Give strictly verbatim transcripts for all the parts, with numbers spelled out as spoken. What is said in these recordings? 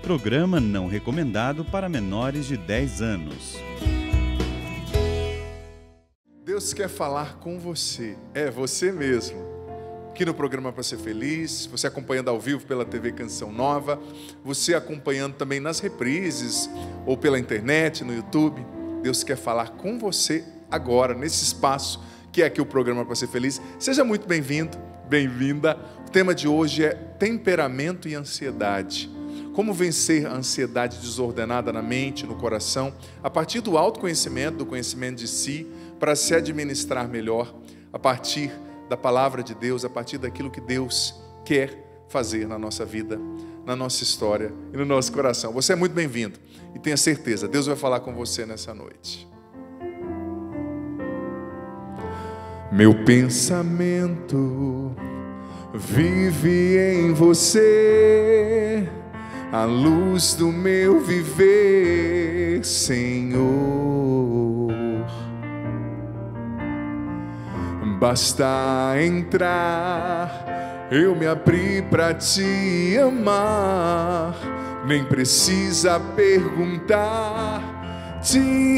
Programa não recomendado para menores de dez anos. Deus quer falar com você, é você mesmo. Aqui no programa Para Ser Feliz, você acompanhando ao vivo pela T V Canção Nova, você acompanhando também nas reprises ou pela internet, no YouTube. Deus quer falar com você agora, nesse espaço que é aqui o programa Para Ser Feliz. Seja muito bem-vindo, bem-vinda. O tema de hoje é temperamento e ansiedade. Como vencer a ansiedade desordenada na mente, no coração, a partir do autoconhecimento, do conhecimento de si, para se administrar melhor, a partir da palavra de Deus, a partir daquilo que Deus quer fazer na nossa vida, na nossa história e no nosso coração. Você é muito bem-vindo e tenha certeza, Deus vai falar com você nessa noite. Meu pensamento vive em você, a luz do meu viver, Senhor. Basta entrar, eu me abri pra te amar, nem precisa perguntar, te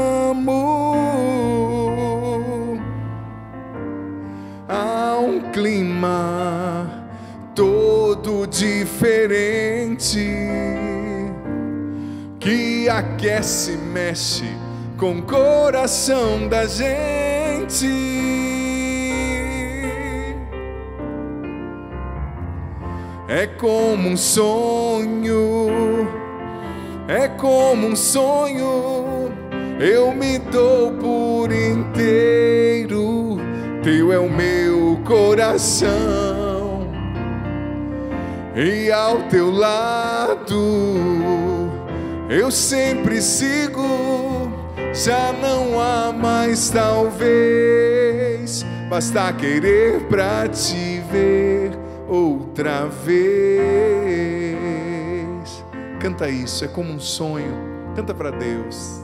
amo. Há um clima todo diferente que aquece e mexe com o coração da gente. É como um sonho, é como um sonho, eu me dou por inteiro, teu é o meu coração. E ao teu lado eu sempre sigo, já não há mais talvez, basta querer pra te ver outra vez. Canta isso, é como um sonho, canta pra Deus.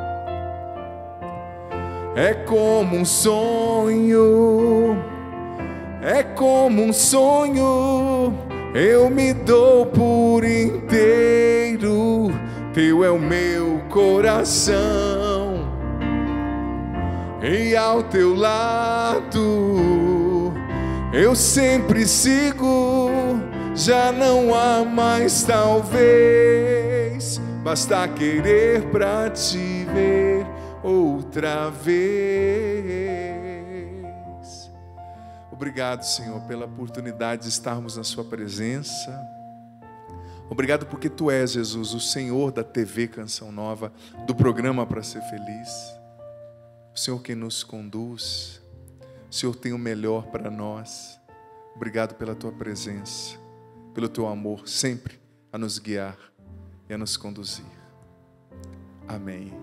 É como um sonho, é como um sonho, eu me dou por inteiro, teu é o meu coração. E ao teu lado eu sempre sigo, já não há mais talvez, basta querer pra te ver outra vez. Obrigado, Senhor, pela oportunidade de estarmos na sua presença. Obrigado porque Tu és, Jesus, o Senhor da T V Canção Nova, do programa Para Ser Feliz. O Senhor quem nos conduz, o Senhor tem o melhor para nós. Obrigado pela Tua presença, pelo Teu amor sempre a nos guiar e a nos conduzir. Amém.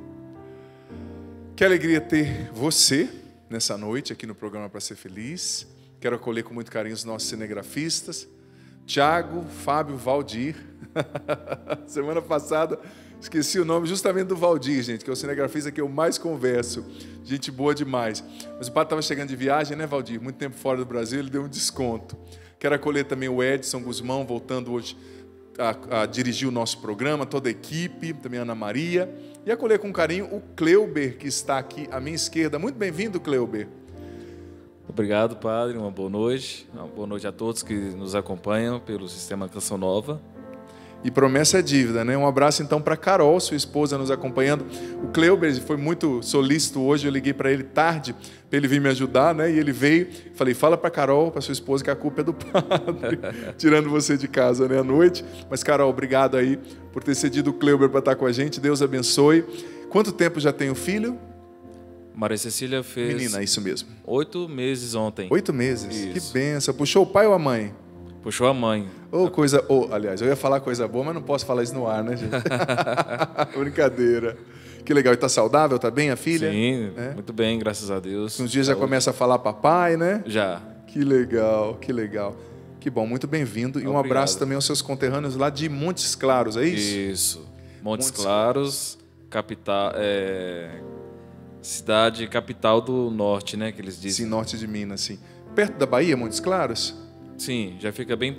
Que alegria ter você nessa noite aqui no programa Para Ser Feliz. Quero acolher com muito carinho os nossos cinegrafistas, Tiago, Fábio, Valdir. Semana passada esqueci o nome justamente do Valdir, gente, que é o cinegrafista que eu mais converso. Gente boa demais. Mas o padre estava chegando de viagem, né, Valdir? Muito tempo fora do Brasil, ele deu um desconto. Quero acolher também o Edson Guzmão, voltando hoje a, a dirigir o nosso programa, toda a equipe, também a Ana Maria. E acolher com carinho o Cleuber, que está aqui à minha esquerda. Muito bem-vindo, Cleuber. Obrigado, padre. Uma boa noite. Uma boa noite a todos que nos acompanham pelo Sistema Canção Nova. E promessa é dívida, né? Um abraço então para Carol, sua esposa, nos acompanhando. O Cleuber foi muito solícito hoje, eu liguei para ele tarde, para ele vir me ajudar, né? E ele veio, falei, fala para Carol, para sua esposa, que a culpa é do padre, tirando você de casa, né, à noite. Mas Carol, obrigado aí por ter cedido o Cleuber para estar com a gente, Deus abençoe. Quanto tempo já tem o filho? Maria Cecília fez... Menina, isso mesmo. Oito meses ontem. Oito meses? Isso. Que benção. Puxou o pai ou a mãe? Puxou a mãe. Oh, coisa... Oh, aliás, eu ia falar coisa boa, mas não posso falar isso no ar, né, gente? Brincadeira. Que legal. E tá saudável? Tá bem a filha? Sim, é? Muito bem, graças a Deus. Uns dias já começa a falar papai, né? Já. Que legal, que legal. Que bom, muito bem-vindo. E um Obrigado. abraço também aos seus conterrâneos lá de Montes Claros, é isso? Isso. Montes, Montes Claros, capital... É... Cidade capital do norte, né, que eles dizem. Sim, norte de Minas, sim. Perto da Bahia, Montes Claros? Sim, já fica bem,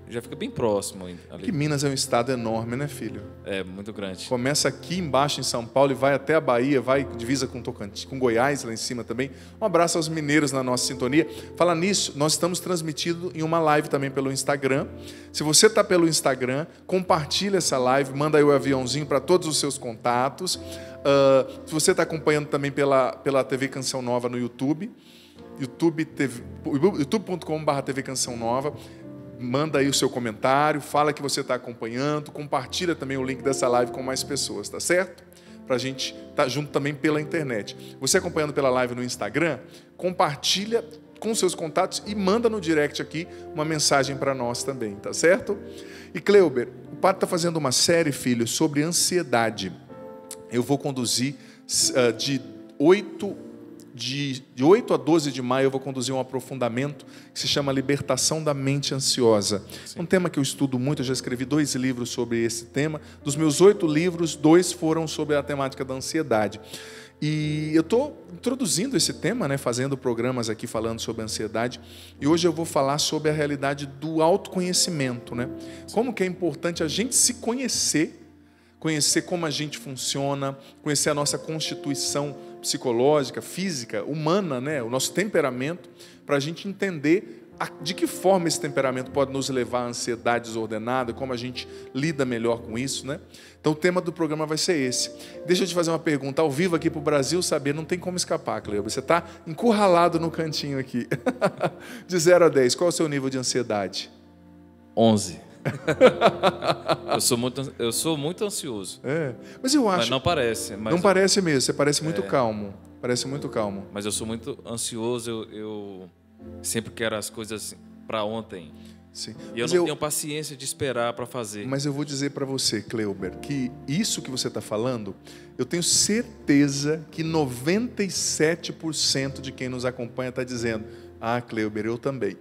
já fica bem próximo ali. Que Minas é um estado enorme, né, filho? É, muito grande. Começa aqui embaixo em São Paulo e vai até a Bahia, vai divisa com Tocantins, com Goiás lá em cima também. Um abraço aos mineiros na nossa sintonia. Fala nisso, nós estamos transmitindo em uma live também pelo Instagram. Se você está pelo Instagram, compartilha essa live, manda aí o aviãozinho para todos os seus contatos. Uh, se você está acompanhando também pela, pela T V Canção Nova no YouTube, YouTube ponto com barra T V Canção Nova, manda aí o seu comentário, fala que você está acompanhando, compartilha também o link dessa live com mais pessoas, tá certo? Para a gente estar tá junto também pela internet. Você acompanhando pela live no Instagram, compartilha com seus contatos e manda no direct aqui uma mensagem para nós também, tá certo? E Cleuber, o padre está fazendo uma série, filho, sobre ansiedade. Eu vou conduzir uh, de oito De, de oito a doze de maio eu vou conduzir um aprofundamento que se chama Libertação da Mente Ansiosa. Sim. Um tema que eu estudo muito, eu já escrevi dois livros sobre esse tema. Dos meus oito livros, dois foram sobre a temática da ansiedade. E eu estou introduzindo esse tema, né, fazendo programas aqui falando sobre ansiedade. E hoje eu vou falar sobre a realidade do autoconhecimento, né? Como que é importante a gente se conhecer, conhecer como a gente funciona, conhecer a nossa constituição psicológica, física, humana, né? O nosso temperamento, para a gente entender a, de que forma esse temperamento pode nos levar à ansiedade desordenada, como a gente lida melhor com isso, né? Então o tema do programa vai ser esse. Deixa eu te fazer uma pergunta, ao vivo aqui para o Brasil saber, não tem como escapar, Cleuber. Você está encurralado no cantinho aqui. De zero a dez, qual é o seu nível de ansiedade? onze. eu, sou muito, eu sou muito ansioso. É, mas eu acho... Mas não parece. Mas não eu, parece mesmo, você parece muito é, calmo. Parece muito calmo. Mas eu sou muito ansioso, eu, eu sempre quero as coisas para ontem. Sim. E eu mas não eu, tenho paciência de esperar para fazer. Mas eu vou dizer para você, Cleuber, que isso que você está falando, eu tenho certeza que noventa e sete por cento de quem nos acompanha está dizendo: ah, Cleuber, eu também.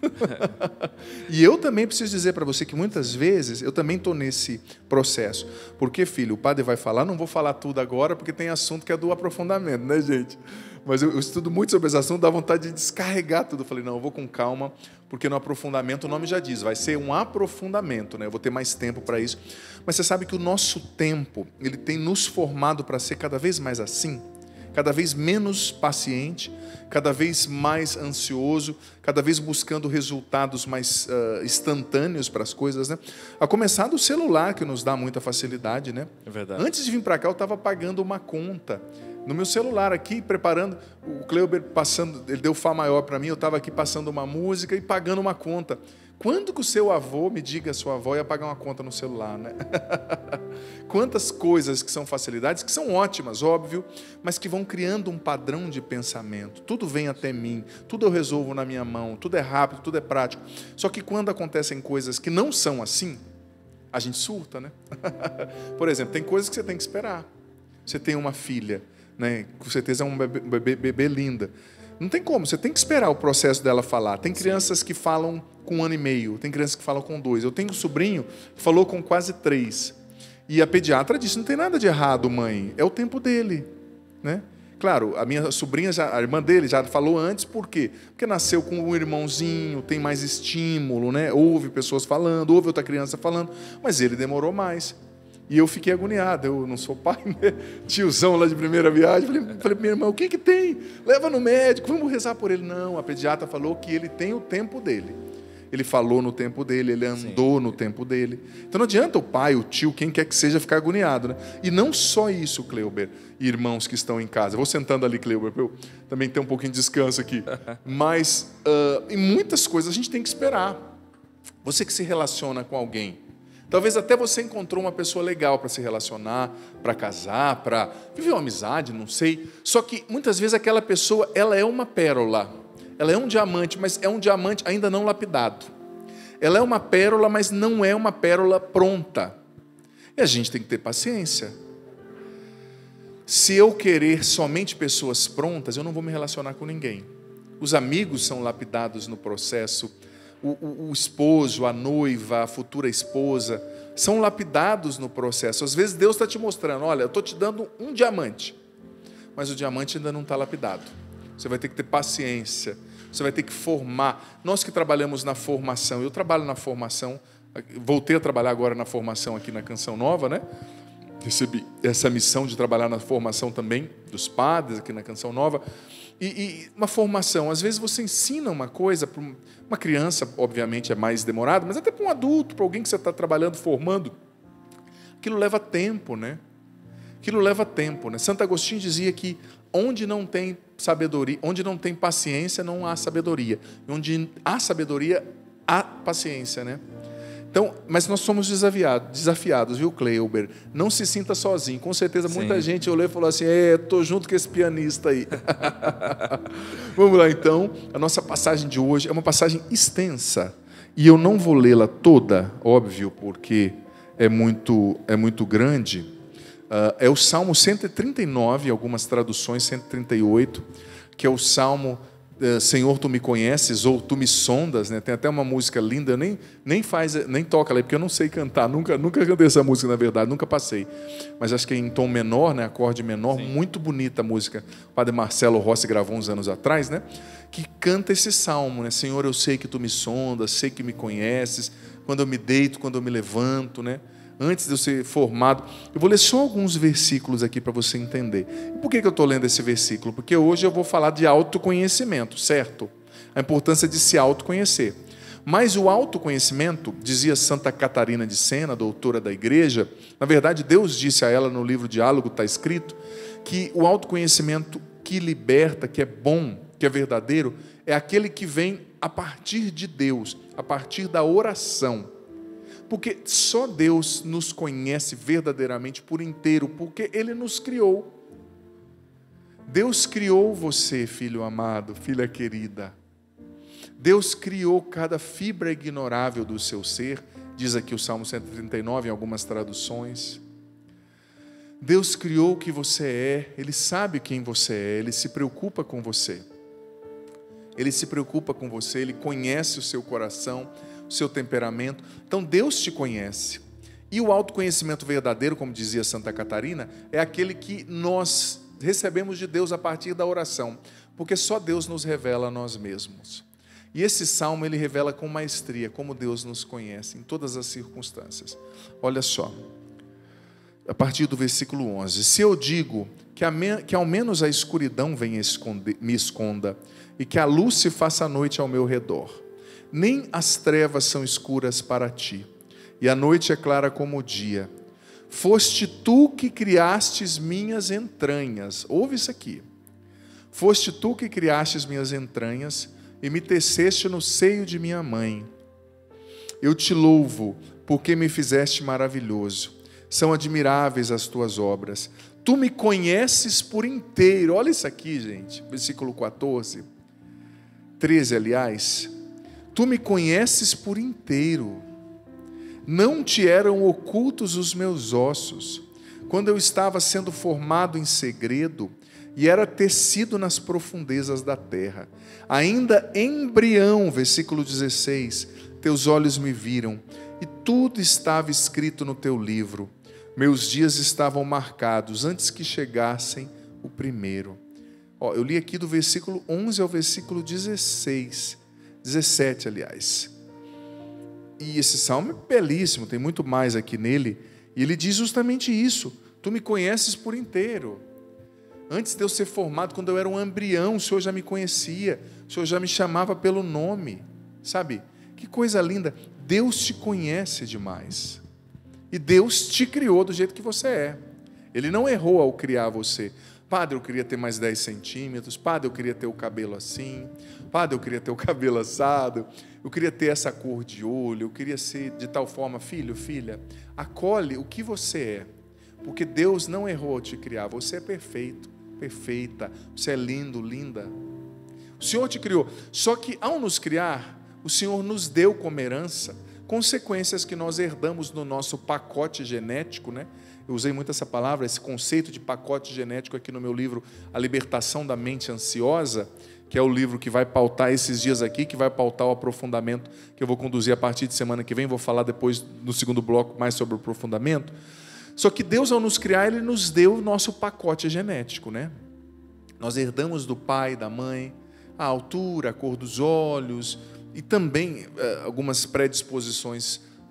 E eu também preciso dizer para você que muitas vezes eu também estou nesse processo. Porque, filho, o padre vai falar, não vou falar tudo agora, porque tem assunto que é do aprofundamento, né, gente? Mas eu, eu estudo muito sobre esse assunto, dá vontade de descarregar tudo. Eu falei, não, eu vou com calma, porque no aprofundamento, o nome já diz, vai ser um aprofundamento, né? Eu vou ter mais tempo para isso. Mas você sabe que o nosso tempo, ele tem nos formado para ser cada vez mais assim, cada vez menos paciente, cada vez mais ansioso, cada vez buscando resultados mais uh, instantâneos para as coisas, né? A começar do celular, que nos dá muita facilidade, né? É verdade. Antes de vir para cá, eu estava pagando uma conta no meu celular aqui, preparando, o Cleuber passando, ele deu Fá maior para mim, eu estava aqui passando uma música e pagando uma conta. Quando que o seu avô, me diga, a sua avó ia pagar uma conta no celular, né? Quantas coisas que são facilidades, que são ótimas, óbvio, mas que vão criando um padrão de pensamento. Tudo vem até mim, tudo eu resolvo na minha mão, tudo é rápido, tudo é prático. Só que quando acontecem coisas que não são assim, a gente surta, né? Por exemplo, tem coisas que você tem que esperar. Você tem uma filha, né? Com certeza é um bebê, bebê, bebê linda. Não tem como, você tem que esperar o processo dela falar. Tem crianças que falam com um ano e meio, tem crianças que falam com dois. Eu tenho um sobrinho que falou com quase três. E a pediatra disse, não tem nada de errado, mãe, é o tempo dele, né? Claro, a minha sobrinha, já, a irmã dele já falou antes, por quê? Porque nasceu com um irmãozinho, tem mais estímulo, né? Ouve pessoas falando, ouve outra criança falando, mas ele demorou mais. E eu fiquei agoniado, eu não sou pai, né? Tiozão lá de primeira viagem, falei, falei para minha irmã, o que que tem? Leva no médico, vamos rezar por ele. Não, a pediatra falou que ele tem o tempo dele. Ele falou no tempo dele, ele andou Sim. no tempo dele. Então não adianta o pai, o tio, quem quer que seja, ficar agoniado, né? E não só isso, Cleuber, irmãos que estão em casa. Eu vou sentando ali, Cleuber, para eu também ter um pouquinho de descanso aqui. Mas uh, em muitas coisas a gente tem que esperar. Você que se relaciona com alguém, talvez até você encontrou uma pessoa legal para se relacionar, para casar, para viver uma amizade, não sei. Só que muitas vezes aquela pessoa, ela é uma pérola. Ela é um diamante, mas é um diamante ainda não lapidado. Ela é uma pérola, mas não é uma pérola pronta. E a gente tem que ter paciência. Se eu querer somente pessoas prontas, eu não vou me relacionar com ninguém. Os amigos são lapidados no processo. O, o, o esposo, a noiva, a futura esposa, são lapidados no processo. Às vezes Deus está te mostrando, olha, eu estou te dando um diamante, mas o diamante ainda não está lapidado. Você vai ter que ter paciência, você vai ter que formar. Nós que trabalhamos na formação, eu trabalho na formação voltei a trabalhar agora na formação aqui na Canção Nova, né? Recebi essa missão de trabalhar na formação também dos padres aqui na Canção Nova. E, e uma formação, às vezes você ensina uma coisa para uma criança, obviamente é mais demorado, mas até para um adulto, para alguém que você está trabalhando, formando, aquilo leva tempo, né? Aquilo leva tempo, né? Santo Agostinho dizia que onde não tem sabedoria, onde não tem paciência, não há sabedoria. E onde há sabedoria, há paciência, né? Então, mas nós somos desafiados, desafiados, viu, Kleuber? Não se sinta sozinho. Com certeza, muita Sim. gente olhou e falou assim, é, estou junto com esse pianista aí. Vamos lá, então. A nossa passagem de hoje é uma passagem extensa. E eu não vou lê-la toda, óbvio, porque é muito, é muito grande. Uh, é o Salmo cento e trinta e nove, algumas traduções, cento e trinta e oito, que é o Salmo... Senhor, tu me conheces, ou tu me sondas, né? Tem até uma música linda, eu nem, nem, faz, nem toca ali, porque eu não sei cantar, nunca, nunca cantei essa música, na verdade, nunca passei. Mas acho que é em tom menor, né? Acorde menor, Sim. muito bonita a música. O padre Marcelo Rossi gravou uns anos atrás, né? Que canta esse salmo, né? Senhor, eu sei que tu me sondas, sei que me conheces, quando eu me deito, quando eu me levanto, né? Antes de eu ser formado. Eu vou ler só alguns versículos aqui para você entender. E por que eu estou lendo esse versículo? Porque hoje eu vou falar de autoconhecimento, certo? A importância de se autoconhecer. Mas o autoconhecimento, dizia Santa Catarina de Sena, doutora da igreja, na verdade Deus disse a ela no livro Diálogo, está escrito, que o autoconhecimento que liberta, que é bom, que é verdadeiro, é aquele que vem a partir de Deus, a partir da oração. Porque só Deus nos conhece verdadeiramente por inteiro, porque Ele nos criou. Deus criou você, filho amado, filha querida. Deus criou cada fibra ignorável do seu ser, diz aqui o Salmo cento e trinta e nove em algumas traduções. Deus criou o que você é, Ele sabe quem você é, Ele se preocupa com você. Ele se preocupa com você, Ele conhece o seu coração, o seu temperamento. Então Deus te conhece. E o autoconhecimento verdadeiro, como dizia Santa Catarina, é aquele que nós recebemos de Deus a partir da oração, porque só Deus nos revela a nós mesmos. E esse salmo ele revela com maestria como Deus nos conhece em todas as circunstâncias. Olha só, a partir do versículo onze: se eu digo que, a me, que ao menos a escuridão venha esconde, me esconda, e que a luz se faça à noite ao meu redor, nem as trevas são escuras para ti, e a noite é clara como o dia. Foste tu que criastes minhas entranhas. Ouve isso aqui. Foste tu que criastes minhas entranhas e me teceste no seio de minha mãe. Eu te louvo, porque me fizeste maravilhoso. São admiráveis as tuas obras. Tu me conheces por inteiro. Olha isso aqui, gente. Versículo quatorze. treze, aliás. Tu me conheces por inteiro. Não te eram ocultos os meus ossos, quando eu estava sendo formado em segredo e era tecido nas profundezas da terra. Ainda embrião, versículo dezesseis, teus olhos me viram, e tudo estava escrito no teu livro. Meus dias estavam marcados antes que chegassem o primeiro. Ó, eu li aqui do versículo onze ao versículo dezesseis. dezessete, aliás. E esse salmo é belíssimo, tem muito mais aqui nele. E ele diz justamente isso. Tu me conheces por inteiro. Antes de eu ser formado, quando eu era um embrião, o Senhor já me conhecia. O Senhor já me chamava pelo nome. Sabe? Que coisa linda. Deus te conhece demais. E Deus te criou do jeito que você é. Ele não errou ao criar você. Padre, eu queria ter mais dez centímetros. Padre, eu queria ter o cabelo assim. Padre, eu queria ter o cabelo assado. Eu queria ter essa cor de olho. Eu queria ser de tal forma. Filho, filha, acolhe o que você é. Porque Deus não errou ao te criar. Você é perfeito, perfeita. Você é lindo, linda. O Senhor te criou. Só que ao nos criar, o Senhor nos deu como herança consequências que nós herdamos no nosso pacote genético, né? Eu usei muito essa palavra, esse conceito de pacote genético aqui no meu livro A Libertação da Mente Ansiosa, que é o livro que vai pautar esses dias aqui, que vai pautar o aprofundamento que eu vou conduzir a partir de semana que vem. Vou falar depois, no segundo bloco, mais sobre o aprofundamento. Só que Deus, ao nos criar, Ele nos deu o nosso pacote genético, né? Nós herdamos do pai, da mãe, a altura, a cor dos olhos e também eh, algumas predisposições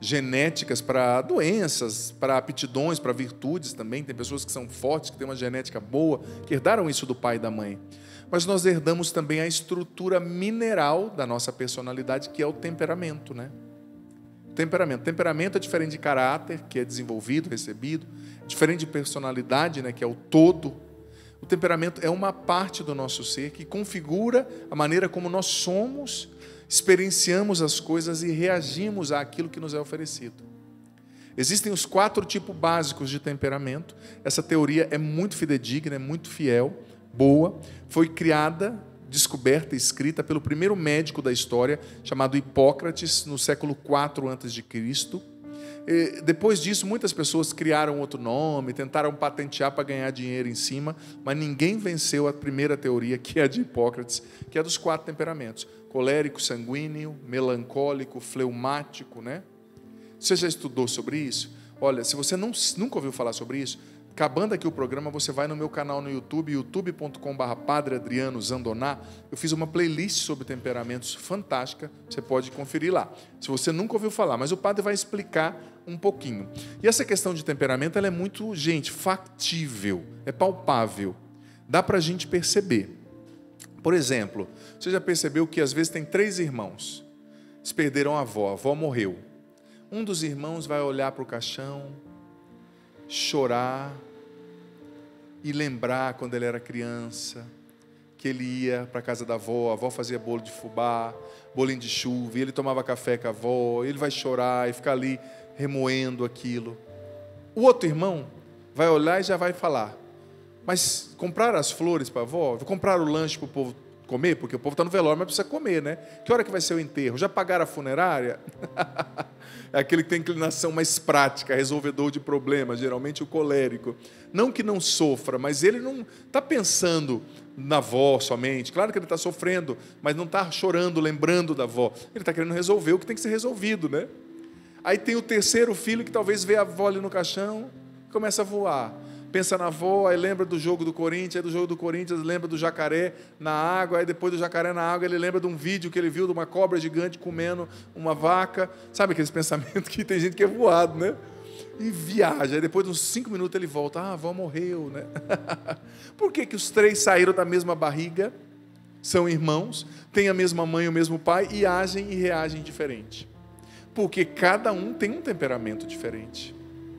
genéticas para doenças, para aptidões, para virtudes também. Tem pessoas que são fortes, que têm uma genética boa, que herdaram isso do pai e da mãe. Mas nós herdamos também a estrutura mineral da nossa personalidade, que é o temperamento, né? Temperamento. Temperamento é diferente de caráter, que é desenvolvido, recebido, diferente de personalidade, né, que é o todo. O temperamento é uma parte do nosso ser que configura a maneira como nós somos, experienciamos as coisas e reagimos àquilo que nos é oferecido. Existem os quatro tipos básicos de temperamento. Essa teoria é muito fidedigna, é muito fiel, boa. Foi criada, descoberta e escrita pelo primeiro médico da história, chamado Hipócrates, no século quatro antes de Cristo. E depois disso, muitas pessoas criaram outro nome, tentaram patentear para ganhar dinheiro em cima, mas ninguém venceu a primeira teoria, que é a de Hipócrates, que é dos quatro temperamentos: colérico, sanguíneo, melancólico, fleumático, né? Você já estudou sobre isso? Olha, se você não, nunca ouviu falar sobre isso, acabando aqui o programa, você vai no meu canal no YouTube, youtube ponto com barra Padre Adriano Zandoná. Eu fiz uma playlist sobre temperamentos fantástica, você pode conferir lá. Se você nunca ouviu falar, mas o padre vai explicar um pouquinho. E essa questão de temperamento, ela é muito, gente, factível, é palpável. Dá para a gente perceber. Por exemplo, você já percebeu que às vezes tem três irmãos, eles perderam a avó, a avó morreu. Um dos irmãos vai olhar para o caixão, chorar e lembrar quando ele era criança, que ele ia para a casa da avó, a avó fazia bolo de fubá, bolinho de chuva, e ele tomava café com a avó, ele vai chorar e ficar ali remoendo aquilo. O outro irmão vai olhar e já vai falar: mas compraram as flores para a avó? Compraram o lanche para o povo comer? Porque o povo está no velório, mas precisa comer, né? Que hora que vai ser o enterro? Já pagaram a funerária? É aquele que tem inclinação mais prática, resolvedor de problemas, geralmente o colérico. Não que não sofra, mas ele não está pensando na avó somente. Claro que ele está sofrendo, mas não está chorando, lembrando da avó. Ele está querendo resolver o que tem que ser resolvido, né? Aí tem o terceiro filho que talvez vê a avó ali no caixão e começa a voar. Pensa na avó, aí lembra do jogo do Corinthians, aí do jogo do Corinthians lembra do jacaré na água, aí depois do jacaré na água ele lembra de um vídeo que ele viu de uma cobra gigante comendo uma vaca. Sabe aqueles pensamentos que tem gente que é voado, né? E viaja, aí depois de uns cinco minutos ele volta: ah, a avó morreu, né? Por que que os três saíram da mesma barriga, são irmãos, têm a mesma mãe e o mesmo pai e agem e reagem diferente? Porque cada um tem um temperamento diferente.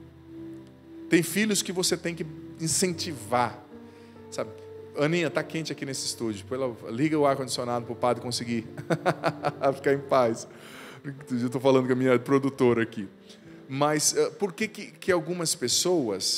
Tem filhos que você tem que incentivar, sabe? Aninha, está quente aqui nesse estúdio. Liga o ar-condicionado para o padre conseguir ficar em paz. Eu estou falando com a minha produtora aqui. Mas por que, que, que algumas pessoas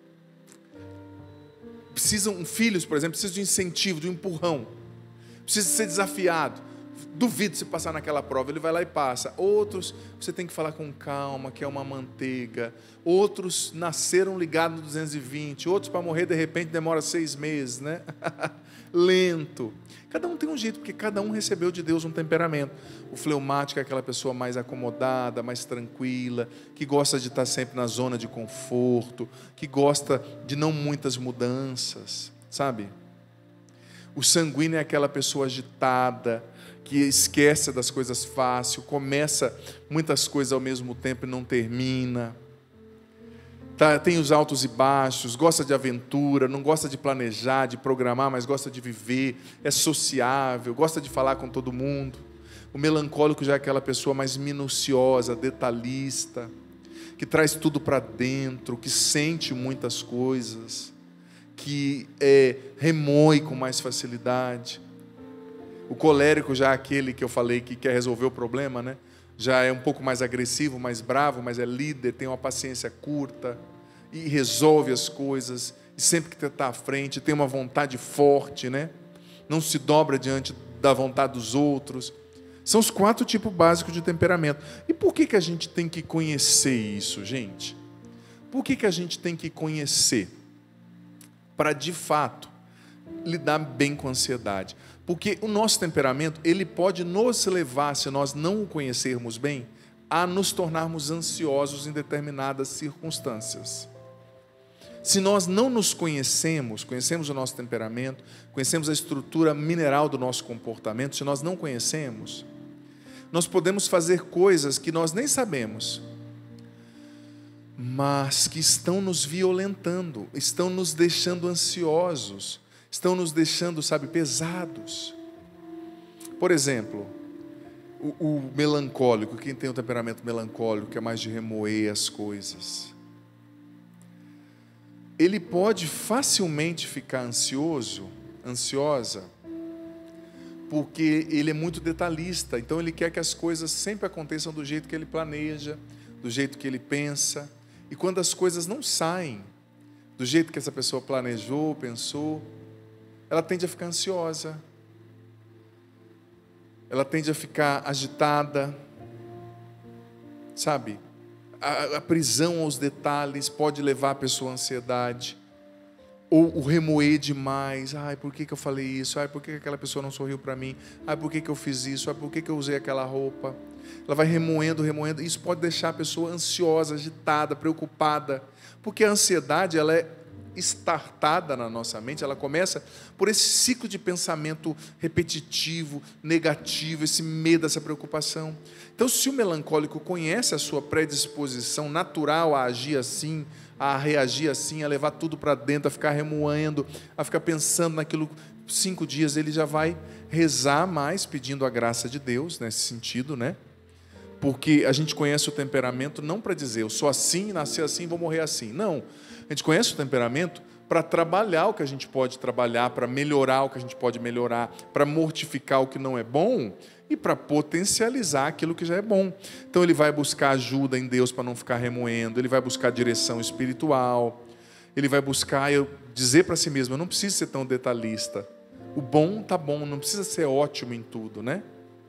precisam, filhos, por exemplo, precisam de incentivo, de um empurrão, precisam ser desafiado? Duvido se passar naquela prova, ele vai lá e passa. Outros, você tem que falar com calma, que é uma manteiga. Outros nasceram ligados no duzentos e vinte. Outros, para morrer, de repente, demora seis meses, né? Lento. Cada um tem um jeito, porque cada um recebeu de Deus um temperamento. O fleumático é aquela pessoa mais acomodada, mais tranquila, que gosta de estar sempre na zona de conforto, que gosta de não muitas mudanças, sabe? O sanguíneo é aquela pessoa agitada, que esquece das coisas fácil, começa muitas coisas ao mesmo tempo e não termina. Tá, tem os altos e baixos, gosta de aventura, não gosta de planejar, de programar, mas gosta de viver, é sociável, gosta de falar com todo mundo. O melancólico já é aquela pessoa mais minuciosa, detalhista, que traz tudo para dentro, que sente muitas coisas, que é, remoe com mais facilidade. O colérico já é aquele que eu falei que quer resolver o problema, né? Já é um pouco mais agressivo, mais bravo, mas é líder, tem uma paciência curta e resolve as coisas, e sempre que está à frente, tem uma vontade forte, né? Não se dobra diante da vontade dos outros. São os quatro tipos básicos de temperamento. E por que que a gente tem que conhecer isso, gente? Por que que a gente tem que conhecer? Para, de fato, lidar bem com a ansiedade. Porque o nosso temperamento, ele pode nos levar, se nós não o conhecermos bem, a nos tornarmos ansiosos em determinadas circunstâncias. Se nós não nos conhecemos, conhecemos o nosso temperamento, conhecemos a estrutura mineral do nosso comportamento, se nós não conhecemos, Nós podemos fazer coisas que nós nem sabemos, mas que estão nos violentando, estão nos deixando ansiosos, estão nos deixando, sabe, pesados. Por exemplo, o, o melancólico, quem tem um temperamento melancólico, que é mais de remoer as coisas, ele pode facilmente ficar ansioso, ansiosa, porque ele é muito detalhista, então ele quer que as coisas sempre aconteçam do jeito que ele planeja, do jeito que ele pensa, e quando as coisas não saem do jeito que essa pessoa planejou, pensou, ela tende a ficar ansiosa, ela tende a ficar agitada, sabe? A, a prisão aos detalhes pode levar a pessoa à ansiedade, ou o remoer demais. Ai, por que que eu falei isso? Ai, por que que aquela pessoa não sorriu para mim? Ai, por que que eu fiz isso? Ai, por que que eu usei aquela roupa? Ela vai remoendo, remoendo. Isso pode deixar a pessoa ansiosa, agitada, preocupada, porque a ansiedade, ela é estartada na nossa mente, ela começa por esse ciclo de pensamento repetitivo, negativo, esse medo, essa preocupação. Então, se o melancólico conhece a sua predisposição natural a agir assim, a reagir assim, a levar tudo para dentro, a ficar remoendo, a ficar pensando naquilo, cinco dias ele já vai rezar mais, pedindo a graça de Deus, nesse sentido, né? Porque a gente conhece o temperamento não para dizer, eu sou assim, nasci assim, vou morrer assim. Não, a gente conhece o temperamento para trabalhar o que a gente pode trabalhar, para melhorar o que a gente pode melhorar, para mortificar o que não é bom e para potencializar aquilo que já é bom. Então ele vai buscar ajuda em Deus para não ficar remoendo, ele vai buscar direção espiritual, ele vai buscar eu dizer para si mesmo, eu não preciso ser tão detalhista. O bom tá bom, não precisa ser ótimo em tudo, né?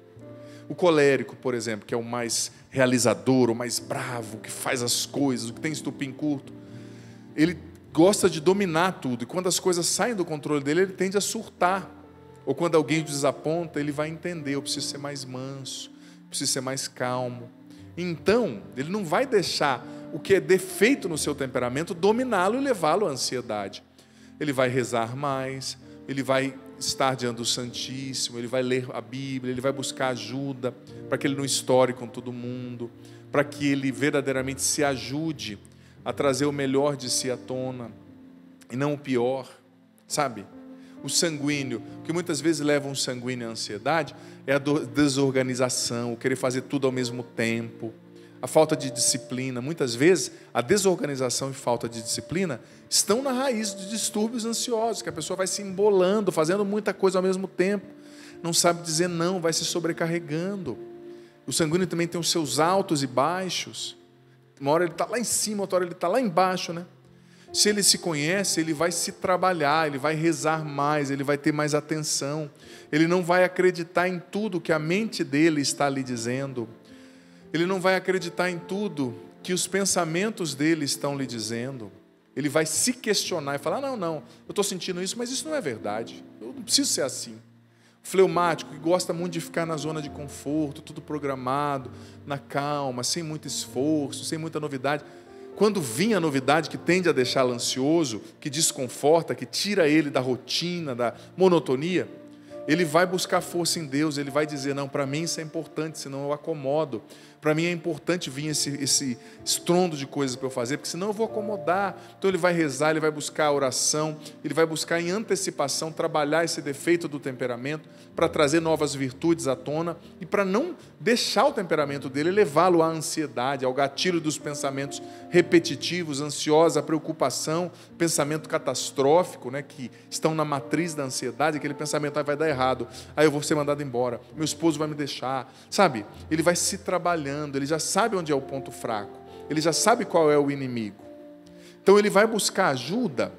O colérico, por exemplo, que é o mais realizador, o mais bravo, que faz as coisas, o que tem estupim curto, ele gosta de dominar tudo, e quando as coisas saem do controle dele, ele tende a surtar. Ou quando alguém o desaponta, ele vai entender, eu preciso ser mais manso, preciso ser mais calmo. Então, ele não vai deixar o que é defeito no seu temperamento dominá-lo e levá-lo à ansiedade. Ele vai rezar mais, ele vai estar diante do Santíssimo, ele vai ler a Bíblia, ele vai buscar ajuda, para que ele não estoure com todo mundo, para que ele verdadeiramente se ajude a trazer o melhor de si à tona, e não o pior, sabe? O sanguíneo, que muitas vezes leva um sanguíneo à ansiedade, é a desorganização, o querer fazer tudo ao mesmo tempo, a falta de disciplina. Muitas vezes, a desorganização e falta de disciplina estão na raiz de distúrbios ansiosos, que a pessoa vai se embolando, fazendo muita coisa ao mesmo tempo, não sabe dizer não, vai se sobrecarregando. O sanguíneo também tem os seus altos e baixos. Uma hora ele está lá em cima, outra hora ele está lá embaixo, né? Se ele se conhece, ele vai se trabalhar, ele vai rezar mais, ele vai ter mais atenção, ele não vai acreditar em tudo que a mente dele está lhe dizendo, ele não vai acreditar em tudo que os pensamentos dele estão lhe dizendo, ele vai se questionar e falar, não, não, eu estou sentindo isso, mas isso não é verdade, eu não preciso ser assim. O fleumático, que gosta muito de ficar na zona de conforto, tudo programado, na calma, sem muito esforço, sem muita novidade. Quando vinha a novidade que tende a deixá-lo ansioso, que desconforta, que tira ele da rotina, da monotonia, ele vai buscar força em Deus, ele vai dizer, não, para mim isso é importante, senão eu acomodo. Para mim é importante vir esse, esse estrondo de coisas para eu fazer, porque senão eu vou acomodar. Então ele vai rezar, ele vai buscar a oração, ele vai buscar em antecipação trabalhar esse defeito do temperamento para trazer novas virtudes à tona e para não deixar o temperamento dele levá-lo à ansiedade, ao gatilho dos pensamentos repetitivos, ansiosa, preocupação, pensamento catastrófico, né, que estão na matriz da ansiedade, aquele pensamento, ah, vai dar errado, aí eu vou ser mandado embora, meu esposo vai me deixar, sabe? Ele vai se trabalhando, ele já sabe onde é o ponto fraco, ele já sabe qual é o inimigo. Então ele vai buscar ajuda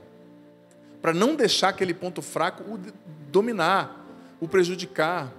para não deixar aquele ponto fraco o dominar, o prejudicar,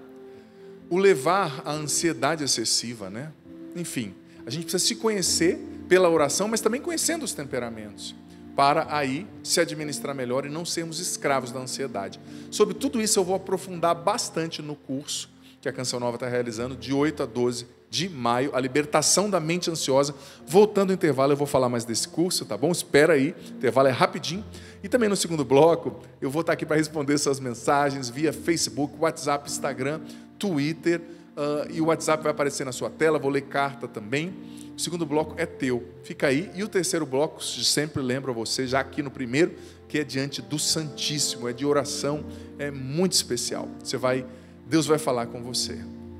o levar à ansiedade excessiva, né? Enfim, a gente precisa se conhecer pela oração, mas também conhecendo os temperamentos, para aí se administrar melhor e não sermos escravos da ansiedade. Sobre tudo isso eu vou aprofundar bastante no curso que a Canção Nova está realizando, de oito a doze de maio, a libertação da mente ansiosa. Voltando ao intervalo, eu vou falar mais desse curso, tá bom? Espera aí, o intervalo é rapidinho. E também no segundo bloco, eu vou estar aqui para responder suas mensagens via Facebook, WhatsApp, Instagram, Twitter, Uh, e o WhatsApp vai aparecer na sua tela, vou ler carta também. O segundo bloco é teu, fica aí. E o terceiro bloco, sempre lembro a você, já aqui no primeiro, que é diante do Santíssimo, é de oração, é muito especial. Você vai, Deus vai falar com você.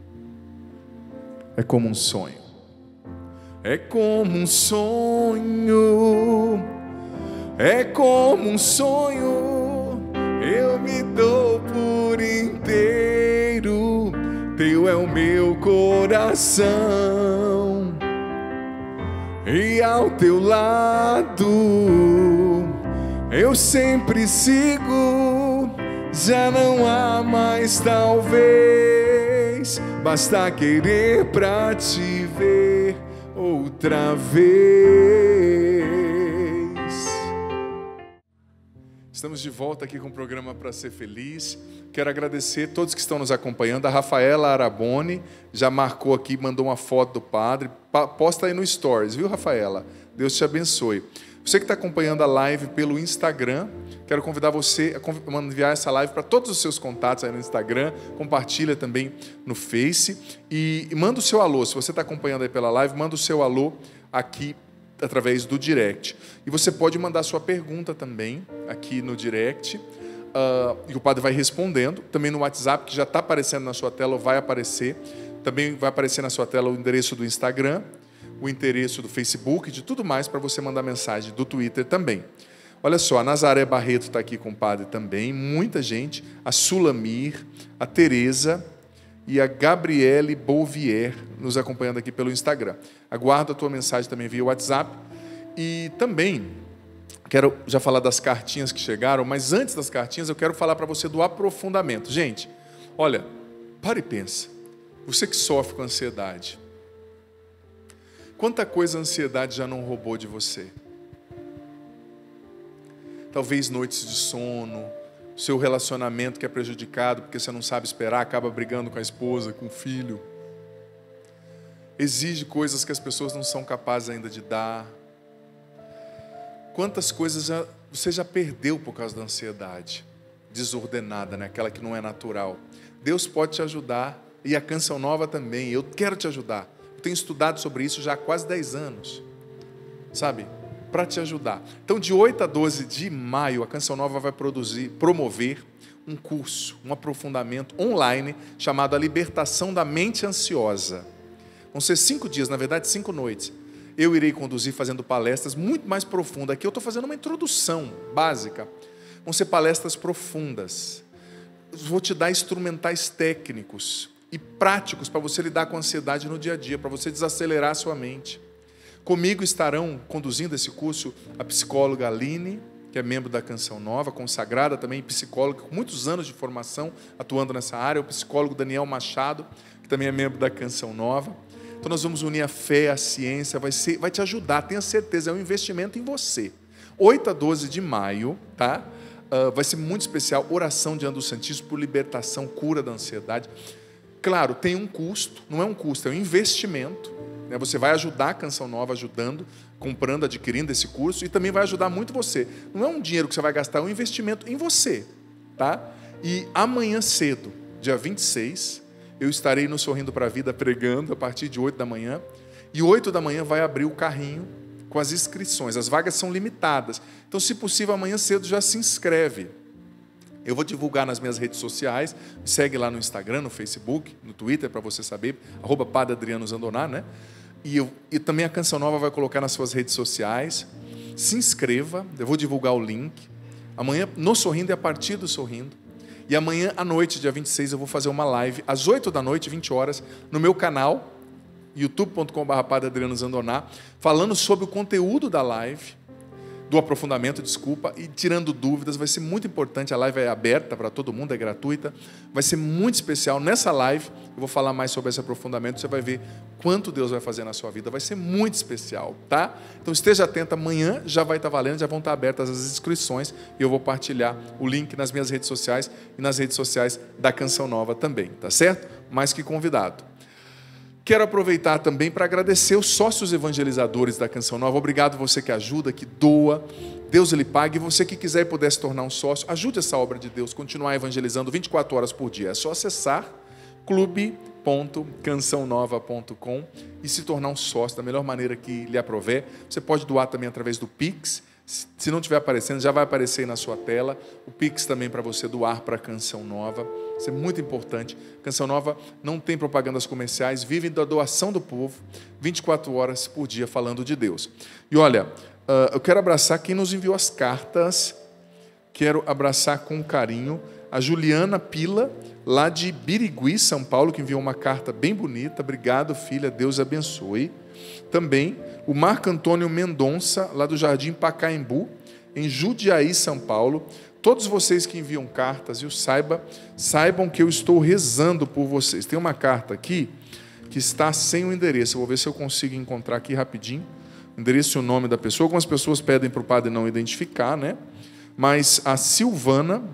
É como um sonho. É como um sonho, é como um sonho, eu me dou por inteiro, teu é o meu coração, e ao teu lado eu sempre sigo, já não há mais talvez, basta querer pra te ver outra vez. Estamos de volta aqui com o programa Para Ser Feliz. Quero agradecer a todos que estão nos acompanhando. A Rafaela Araboni já marcou aqui, mandou uma foto do padre. Posta aí no Stories, viu, Rafaela? Deus te abençoe. Você que está acompanhando a live pelo Instagram, quero convidar você a enviar essa live para todos os seus contatos aí no Instagram, compartilha também no Face e, e manda o seu alô. Se você está acompanhando aí pela live, manda o seu alô aqui através do direct. E você pode mandar sua pergunta também aqui no direct, uh, e o padre vai respondendo. Também no WhatsApp, que já está aparecendo na sua tela, vai aparecer. Também vai aparecer na sua tela o endereço do Instagram, o endereço do Facebook, de tudo mais para você mandar mensagem, do Twitter também. Olha só, a Nazaré Barreto está aqui com o padre também, muita gente, a Sulamir, a Tereza e a Gabriele Bouvier nos acompanhando aqui pelo Instagram. Aguardo a tua mensagem também via WhatsApp. E também quero já falar das cartinhas que chegaram, mas antes das cartinhas eu quero falar para você do aprofundamento. Gente, olha, para e pensa, você que sofre com ansiedade, quanta coisa a ansiedade já não roubou de você? Talvez noites de sono, seu relacionamento que é prejudicado porque você não sabe esperar, acaba brigando com a esposa, com o filho. Exige coisas que as pessoas não são capazes ainda de dar. Quantas coisas já, você já perdeu por causa da ansiedade desordenada, né? Aquela que não é natural. Deus pode te ajudar, e a Canção Nova também. Eu quero te ajudar. Tenho estudado sobre isso já há quase dez anos, sabe? Para te ajudar. Então, de oito a doze de maio, a Canção Nova vai produzir, promover um curso, um aprofundamento online chamado A Libertação da Mente Ansiosa. Vão ser cinco dias, na verdade, cinco noites. Eu irei conduzir fazendo palestras muito mais profundas. Aqui eu estou fazendo uma introdução básica. Vão ser palestras profundas. Vou te dar instrumentais técnicos e práticos para você lidar com a ansiedade no dia a dia, para você desacelerar a sua mente. Comigo estarão conduzindo esse curso a psicóloga Aline, que é membro da Canção Nova, consagrada também, psicóloga com muitos anos de formação atuando nessa área, o psicólogo Daniel Machado, que também é membro da Canção Nova. Então nós vamos unir a fé, a ciência, vai, ser, vai te ajudar, tenha certeza, é um investimento em você. oito a doze de maio, tá? Uh, vai ser muito especial, oração diante do Santíssimo por libertação, cura da ansiedade. Claro, tem um custo, não é um custo, é um investimento. Né? Você vai ajudar a Canção Nova, ajudando, comprando, adquirindo esse curso, e também vai ajudar muito você. Não é um dinheiro que você vai gastar, é um investimento em você. Tá? E amanhã cedo, dia vinte e seis, eu estarei no Sorrindo para a Vida pregando a partir de oito da manhã, e oito da manhã vai abrir o carrinho com as inscrições. As vagas são limitadas, então, se possível, amanhã cedo já se inscreve. Eu vou divulgar nas minhas redes sociais, me segue lá no Instagram, no Facebook, no Twitter, para você saber, arroba Padre Adriano Zandoná, né? E, eu, e também a Canção Nova vai colocar nas suas redes sociais. Se inscreva, eu vou divulgar o link. Amanhã, no Sorrindo e a partir do Sorrindo. E amanhã à noite, dia vinte e seis, eu vou fazer uma live, às oito da noite, vinte horas, no meu canal, youtube ponto com barra Padre Adriano Zandoná, falando sobre o conteúdo da live, do aprofundamento, desculpa, e tirando dúvidas. Vai ser muito importante, a live é aberta para todo mundo, é gratuita, vai ser muito especial. Nessa live, eu vou falar mais sobre esse aprofundamento, você vai ver quanto Deus vai fazer na sua vida, vai ser muito especial, tá? Então esteja atento, amanhã já vai estar valendo, já vão estar abertas as inscrições, e eu vou partilhar o link nas minhas redes sociais, e nas redes sociais da Canção Nova também, tá certo? Mais que convidado. Quero aproveitar também para agradecer os sócios evangelizadores da Canção Nova. Obrigado você que ajuda, que doa. Deus ele pague. E você que quiser e puder se tornar um sócio, ajude essa obra de Deus, continuar evangelizando vinte e quatro horas por dia. É só acessar clube ponto canção nova ponto com e se tornar um sócio da melhor maneira que lhe aprover. Você pode doar também através do Pix. Se não estiver aparecendo, já vai aparecer aí na sua tela. O Pix também para você doar para a Canção Nova. Isso é muito importante. Canção Nova não tem propagandas comerciais, vive da doação do povo, vinte e quatro horas por dia falando de Deus. E olha, eu quero abraçar quem nos enviou as cartas. Quero abraçar com carinho a Juliana Pila, lá de Birigui, São Paulo, que enviou uma carta bem bonita. Obrigado, filha, Deus abençoe. Também o Marco Antônio Mendonça, lá do Jardim Pacaembu, em Jundiaí, São Paulo. Todos vocês que enviam cartas, e saiba, saibam que eu estou rezando por vocês. Tem uma carta aqui que está sem o endereço. Eu vou ver se eu consigo encontrar aqui rapidinho o endereço e o nome da pessoa. Algumas pessoas pedem para o padre não identificar, né? Mas a Silvana,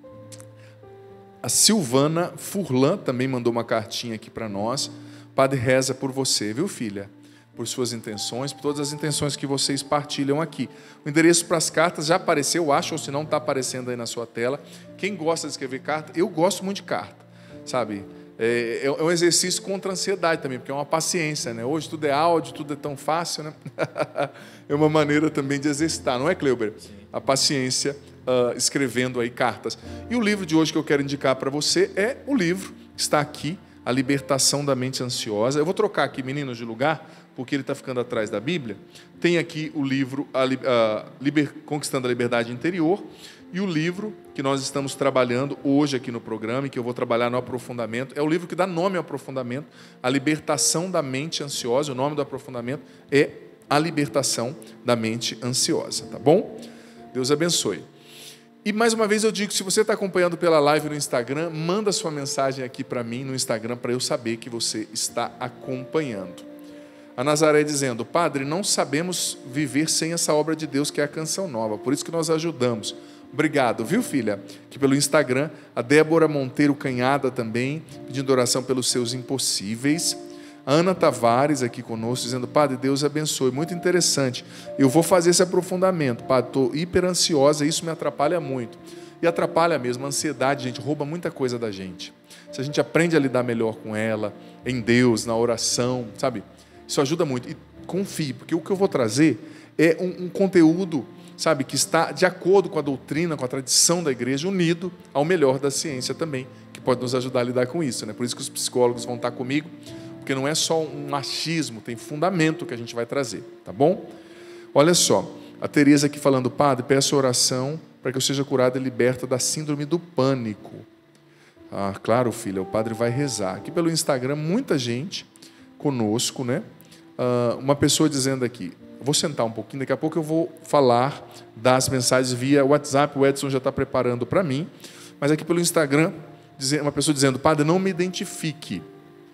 a Silvana Furlan também mandou uma cartinha aqui para nós. O padre reza por você, viu, filha? Por suas intenções, por todas as intenções que vocês partilham aqui. O endereço para as cartas já apareceu, acho, ou se não está aparecendo aí na sua tela. Quem gosta de escrever carta, eu gosto muito de carta, sabe? É, é um exercício contra a ansiedade também, porque é uma paciência, né? Hoje tudo é áudio, tudo é tão fácil, né? É uma maneira também de exercitar, não é, Cleuber? Sim. A paciência uh, escrevendo aí cartas. E o livro de hoje que eu quero indicar para você é o livro que está aqui, A Libertação da Mente Ansiosa. Eu vou trocar aqui, meninos, de lugar, porque ele está ficando atrás da Bíblia. Tem aqui o livro a, a, Liber, Conquistando a Liberdade Interior e o livro que nós estamos trabalhando hoje aqui no programa e que eu vou trabalhar no aprofundamento. É o livro que dá nome ao aprofundamento, A Libertação da Mente Ansiosa. O nome do aprofundamento é A Libertação da Mente Ansiosa, tá bom? Deus abençoe. E mais uma vez eu digo, se você está acompanhando pela live no Instagram, manda sua mensagem aqui para mim no Instagram para eu saber que você está acompanhando. A Nazaré dizendo, padre, não sabemos viver sem essa obra de Deus que é a Canção Nova, por isso que nós ajudamos. Obrigado, viu, filha? Que pelo Instagram, a Débora Monteiro Canhada também, pedindo oração pelos seus impossíveis. A Ana Tavares aqui conosco, dizendo, padre, Deus abençoe. Muito interessante. Eu vou fazer esse aprofundamento, padre, estou hiper ansiosa, isso me atrapalha muito. E atrapalha mesmo, a ansiedade, gente, rouba muita coisa da gente. Se a gente aprende a lidar melhor com ela, em Deus, na oração, sabe? Isso ajuda muito. E confie, porque o que eu vou trazer é um, um conteúdo, sabe, que está de acordo com a doutrina, com a tradição da igreja, unido ao melhor da ciência também, que pode nos ajudar a lidar com isso, né? Por isso que os psicólogos vão estar comigo, porque não é só um achismo, tem fundamento que a gente vai trazer, tá bom? Olha só, a Tereza aqui falando, padre, peço oração para que eu seja curada e liberta da síndrome do pânico. Ah, claro, filha, o padre vai rezar. Aqui pelo Instagram, muita gente conosco, né? Ah, uma pessoa dizendo aqui, vou sentar um pouquinho, daqui a pouco eu vou falar das mensagens via WhatsApp, o Edson já está preparando para mim, mas aqui pelo Instagram, uma pessoa dizendo, padre, não me identifique.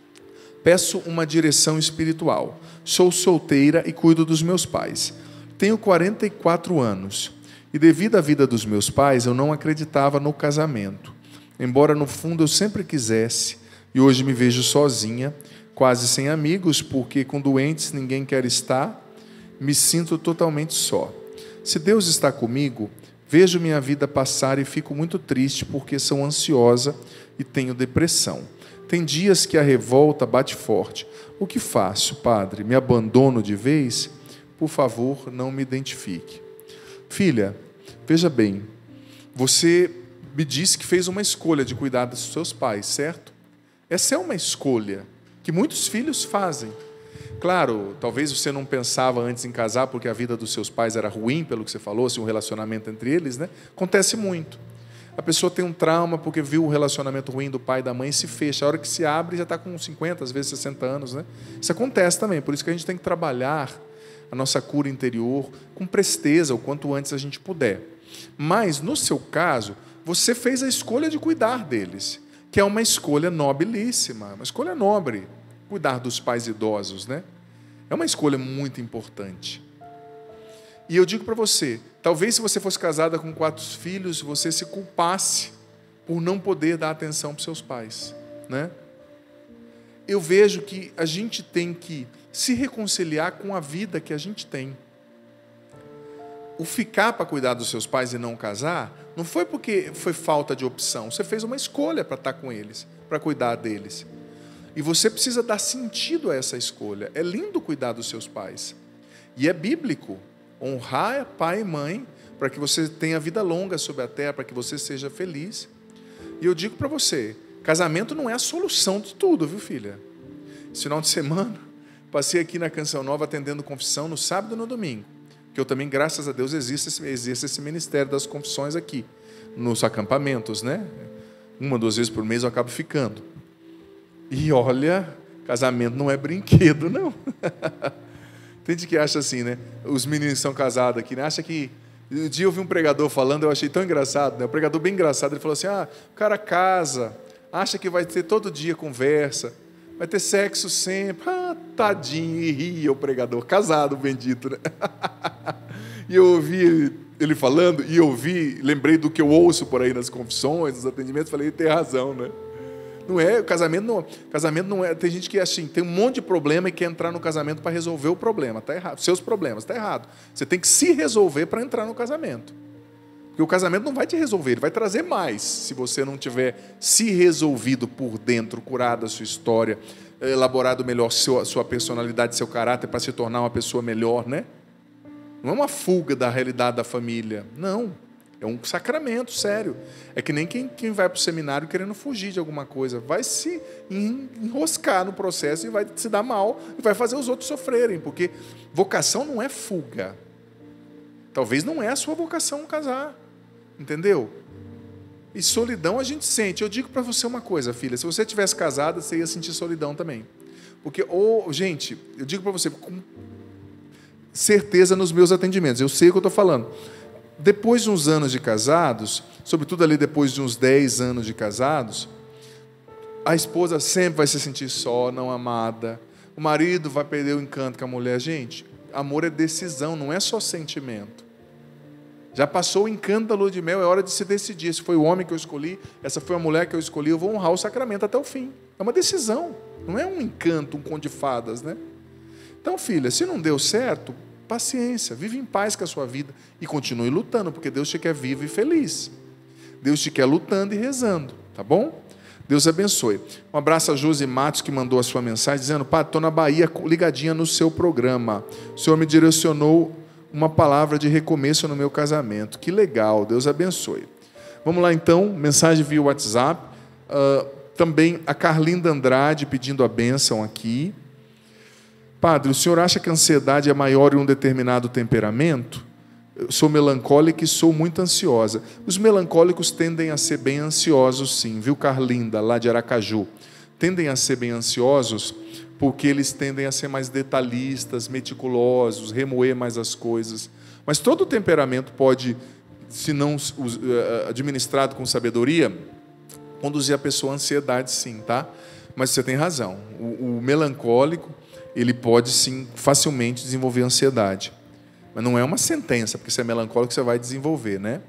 Peço uma direção espiritual. Sou solteira e cuido dos meus pais. Tenho quarenta e quatro anos. E devido à vida dos meus pais, eu não acreditava no casamento. Embora no fundo eu sempre quisesse. E hoje me vejo sozinha, quase sem amigos, porque com doentes ninguém quer estar. Me sinto totalmente só. Se Deus está comigo, vejo minha vida passar e fico muito triste porque sou ansiosa e tenho depressão. Tem dias que a revolta bate forte. O que faço, padre? Me abandono de vez? Por favor, não me identifique. Filha, veja bem, você me disse que fez uma escolha de cuidar dos seus pais, certo? Essa é uma escolha que muitos filhos fazem. Claro, talvez você não pensava antes em casar porque a vida dos seus pais era ruim, pelo que você falou, assim, um relacionamento entre eles, né? Acontece muito. A pessoa tem um trauma porque viu o relacionamento ruim do pai e da mãe e se fecha. A hora que se abre já está com cinquenta, às vezes sessenta anos, né? Isso acontece também, por isso que a gente tem que trabalhar a nossa cura interior com presteza, o quanto antes a gente puder. Mas, no seu caso, você fez a escolha de cuidar deles, que é uma escolha nobilíssima, uma escolha nobre, cuidar dos pais idosos, né? É uma escolha muito importante. E eu digo para você, talvez se você fosse casada com quatro filhos, você se culpasse por não poder dar atenção para os seus pais, né? Eu vejo que a gente tem que se reconciliar com a vida que a gente tem. O ficar para cuidar dos seus pais e não casar, não foi porque foi falta de opção, você fez uma escolha para estar com eles. para cuidar deles. E você precisa dar sentido a essa escolha. É lindo cuidar dos seus pais. E é bíblico honrar pai e mãe para que você tenha vida longa sobre a terra, para que você seja feliz. E eu digo para você, casamento não é a solução de tudo, viu, filha? Esse final de semana, passei aqui na Canção Nova atendendo confissão no sábado e no domingo. Que eu também, graças a Deus, existe esse, existe esse ministério das confissões aqui, nos acampamentos, né? Uma, duas vezes por mês eu acabo ficando. E olha, casamento não é brinquedo, não. Tem gente que acha assim, né? Os meninos que são casados aqui, né? Acha que... Um dia eu vi um pregador falando, eu achei tão engraçado, né? Um pregador bem engraçado, ele falou assim, ah, o cara casa, acha que vai ter todo dia conversa, vai ter sexo sempre. Ah, tadinho, e ria o pregador, casado, bendito, né? E eu ouvi ele falando, e eu vi, lembrei do que eu ouço por aí nas confissões, nos atendimentos, falei, ele tem razão, né? Não é, o casamento não, casamento não é, tem gente que assim, tem um monte de problema e quer entrar no casamento para resolver o problema, tá errado, seus problemas, tá errado. Você tem que se resolver para entrar no casamento. Porque o casamento não vai te resolver, ele vai trazer mais, se você não tiver se resolvido por dentro, curado a sua história, elaborado melhor a sua personalidade, seu caráter para se tornar uma pessoa melhor, né? Não é uma fuga da realidade da família, não. É um sacramento, sério. É que nem quem, quem vai para o seminário querendo fugir de alguma coisa. Vai se enroscar no processo e vai se dar mal e vai fazer os outros sofrerem, porque vocação não é fuga. Talvez não é a sua vocação casar, entendeu? E solidão a gente sente. Eu digo para você uma coisa, filha, se você tivesse casada, você ia sentir solidão também. Porque, ou, gente, eu digo para você com certeza nos meus atendimentos, eu sei o que eu estou falando. Depois de uns anos de casados, sobretudo ali depois de uns dez anos de casados, a esposa sempre vai se sentir só, não amada. O marido vai perder o encanto com a mulher. Gente, amor é decisão, não é só sentimento. Já passou o encanto da lua de mel, é hora de se decidir. Esse foi o homem que eu escolhi, essa foi a mulher que eu escolhi, eu vou honrar o sacramento até o fim. É uma decisão, não é um encanto, um conto de fadas, né? Então, filha, se não deu certo, paciência, vive em paz com a sua vida e continue lutando, porque Deus te quer vivo e feliz. Deus te quer lutando e rezando, tá bom? Deus abençoe. Um abraço a Josi Matos, que mandou a sua mensagem, dizendo, Padre, estou na Bahia ligadinha no seu programa. O Senhor me direcionou uma palavra de recomeço no meu casamento. Que legal, Deus abençoe. Vamos lá então, mensagem via WhatsApp. Uh, também a Carlinda Andrade pedindo a bênção aqui. Padre, o senhor acha que a ansiedade é maior em um determinado temperamento? Eu sou melancólica e sou muito ansiosa. Os melancólicos tendem a ser bem ansiosos, sim, viu, Carlinda, lá de Aracaju? Tendem a ser bem ansiosos porque eles tendem a ser mais detalhistas, meticulosos, remoer mais as coisas. Mas todo temperamento pode, se não administrado com sabedoria, conduzir a pessoa à ansiedade, sim, tá? Mas você tem razão. O, o melancólico, ele pode, sim, facilmente desenvolver ansiedade. Mas não é uma sentença, porque se é melancólico, você vai desenvolver, né?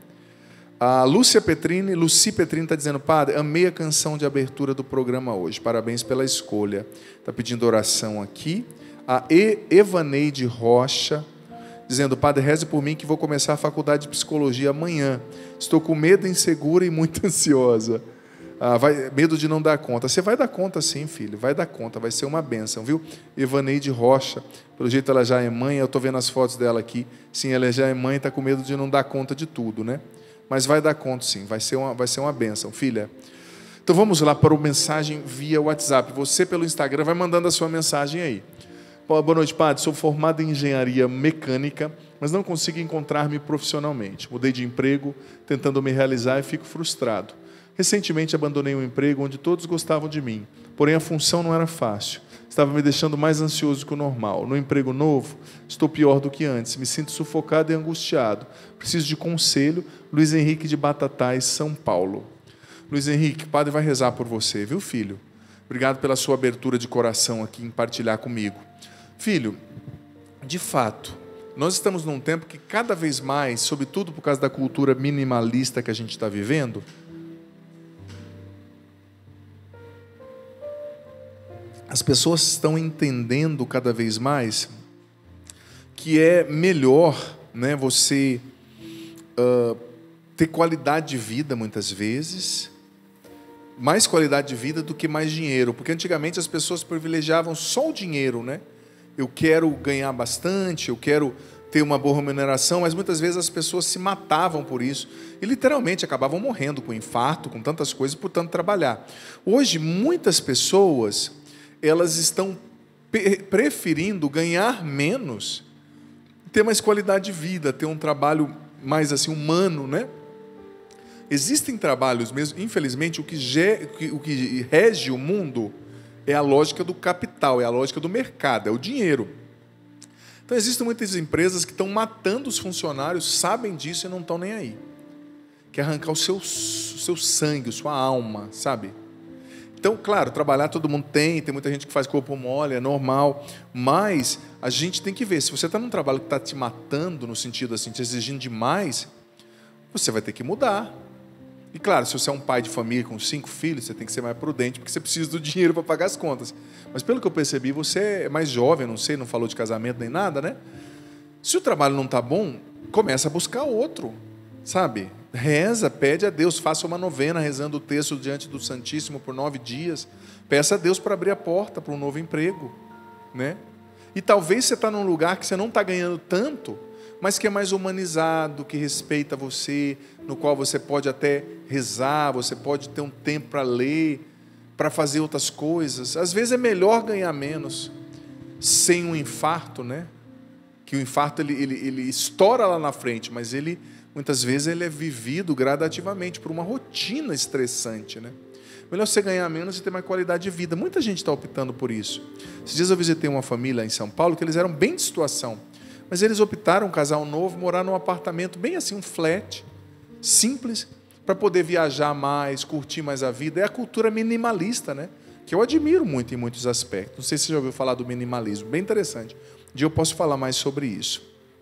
A Lúcia Petrini, Luci Petrini está dizendo, Padre, amei a canção de abertura do programa hoje. Parabéns pela escolha. Está pedindo oração aqui. A e Evaneide Rocha, dizendo, Padre, reze por mim que vou começar a faculdade de psicologia amanhã. Estou com medo, insegura e muito ansiosa. Ah, vai, medo de não dar conta. Você vai dar conta sim, filho, vai dar conta, vai ser uma bênção, viu? Evaneide Rocha, pelo jeito ela já é mãe, eu estou vendo as fotos dela aqui, sim, ela já é mãe, está com medo de não dar conta de tudo, né? Mas vai dar conta sim, vai ser uma, vai ser uma bênção, filha. Então vamos lá para o mensagem via WhatsApp. Você pelo Instagram vai mandando a sua mensagem aí. Boa noite, Padre, sou formado em engenharia mecânica, mas não consigo encontrar-me profissionalmente. Mudei de emprego, tentando me realizar e fico frustrado. Recentemente abandonei um emprego onde todos gostavam de mim, porém a função não era fácil. Estava me deixando mais ansioso que o normal. No emprego novo, estou pior do que antes. Me sinto sufocado e angustiado. Preciso de conselho. Luiz Henrique de Batatais, São Paulo. Luiz Henrique, o Padre vai rezar por você, viu, filho? Obrigado pela sua abertura de coração aqui em partilhar comigo. Filho, de fato, nós estamos num tempo que cada vez mais, sobretudo por causa da cultura minimalista que a gente está vivendo, as pessoas estão entendendo cada vez mais que é melhor, né, você uh, ter qualidade de vida muitas vezes mais qualidade de vida do que mais dinheiro, porque antigamente as pessoas privilegiavam só o dinheiro, né? Eu quero ganhar bastante, eu quero ter uma boa remuneração, mas muitas vezes as pessoas se matavam por isso e literalmente acabavam morrendo com infarto, com tantas coisas, por tanto trabalhar. Hoje, muitas pessoas, elas estão preferindo ganhar menos, ter mais qualidade de vida, ter um trabalho mais assim humano, né? Existem trabalhos mesmo, infelizmente, o que, ge, o que rege o mundo é a lógica do capital, é a lógica do mercado, é o dinheiro. Então, existem muitas empresas que estão matando os funcionários, sabem disso e não estão nem aí. Quer arrancar o seu, o seu sangue, a sua alma, sabe? Então, claro, trabalhar todo mundo tem, tem muita gente que faz corpo mole, é normal, mas a gente tem que ver, se você está num trabalho que está te matando, no sentido assim, te exigindo demais, você vai ter que mudar. E claro, se você é um pai de família com cinco filhos, você tem que ser mais prudente, porque você precisa do dinheiro para pagar as contas. Mas pelo que eu percebi, você é mais jovem, não sei, não falou de casamento nem nada, né? Se o trabalho não está bom, começa a buscar outro, sabe? Reza, pede a Deus, faça uma novena rezando o texto diante do Santíssimo por nove dias. Peça a Deus para abrir a porta para um novo emprego, né? E talvez você está num lugar que você não está ganhando tanto, mas que é mais humanizado, que respeita você, no qual você pode até rezar, você pode ter um tempo para ler, para fazer outras coisas. Às vezes é melhor ganhar menos, sem um infarto, né? Que o infarto ele, ele, ele estoura lá na frente, mas ele, muitas vezes ele é vivido gradativamente por uma rotina estressante, né? Melhor você ganhar menos e ter mais qualidade de vida. Muita gente está optando por isso. Esses dias eu visitei uma família em São Paulo que eles eram bem de situação, mas eles optaram, um casal novo, morar num apartamento bem assim, um flat, simples, para poder viajar mais, curtir mais a vida. É a cultura minimalista, né? Que eu admiro muito em muitos aspectos. Não sei se você já ouviu falar do minimalismo, bem interessante. Um dia eu posso falar mais sobre isso.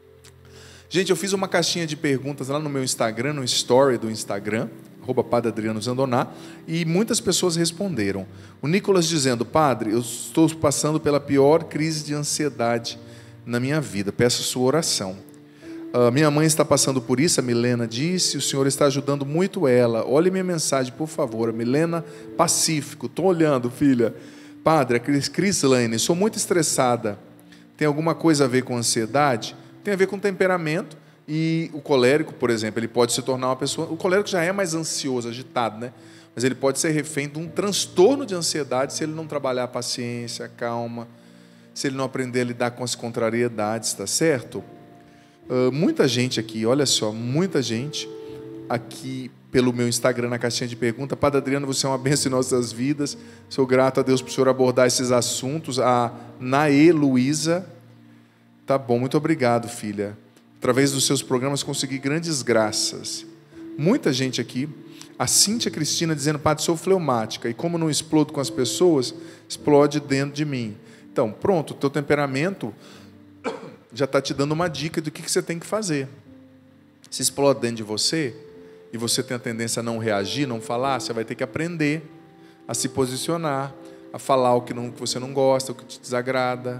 Gente, eu fiz uma caixinha de perguntas lá no meu Instagram, no story do Instagram, arroba Padre Adriano Zandoná, e muitas pessoas responderam. O Nicolas dizendo: Padre, eu estou passando pela pior crise de ansiedade na minha vida, peço sua oração. Uh, minha mãe está passando por isso, a Milena disse, o senhor está ajudando muito ela. Olhe minha mensagem, por favor. A Milena Pacífico, estou olhando, filha. Padre, a Crislane, sou muito estressada. Tem alguma coisa a ver com ansiedade? Tem a ver com temperamento. E o colérico, por exemplo, ele pode se tornar uma pessoa... O colérico já é mais ansioso, agitado, né? Mas ele pode ser refém de um transtorno de ansiedade se ele não trabalhar a paciência, a calma, se ele não aprender a lidar com as contrariedades, tá certo? Uh, muita gente aqui, olha só, muita gente aqui pelo meu Instagram, na caixinha de pergunta: Padre Adriano, você é uma bênção em nossas vidas, sou grato a Deus por o senhor abordar esses assuntos. A Naê Luísa, tá bom, muito obrigado, filha. Através dos seus programas consegui grandes graças. Muita gente aqui. A Cíntia Cristina dizendo: Padre, sou fleumática e como não explodo com as pessoas, explode dentro de mim. Então, pronto, o teu temperamento já está te dando uma dica do que você tem que fazer. Se explode dentro de você e você tem a tendência a não reagir, não falar, você vai ter que aprender a se posicionar, a falar o que, não, que você não gosta, o que te desagrada.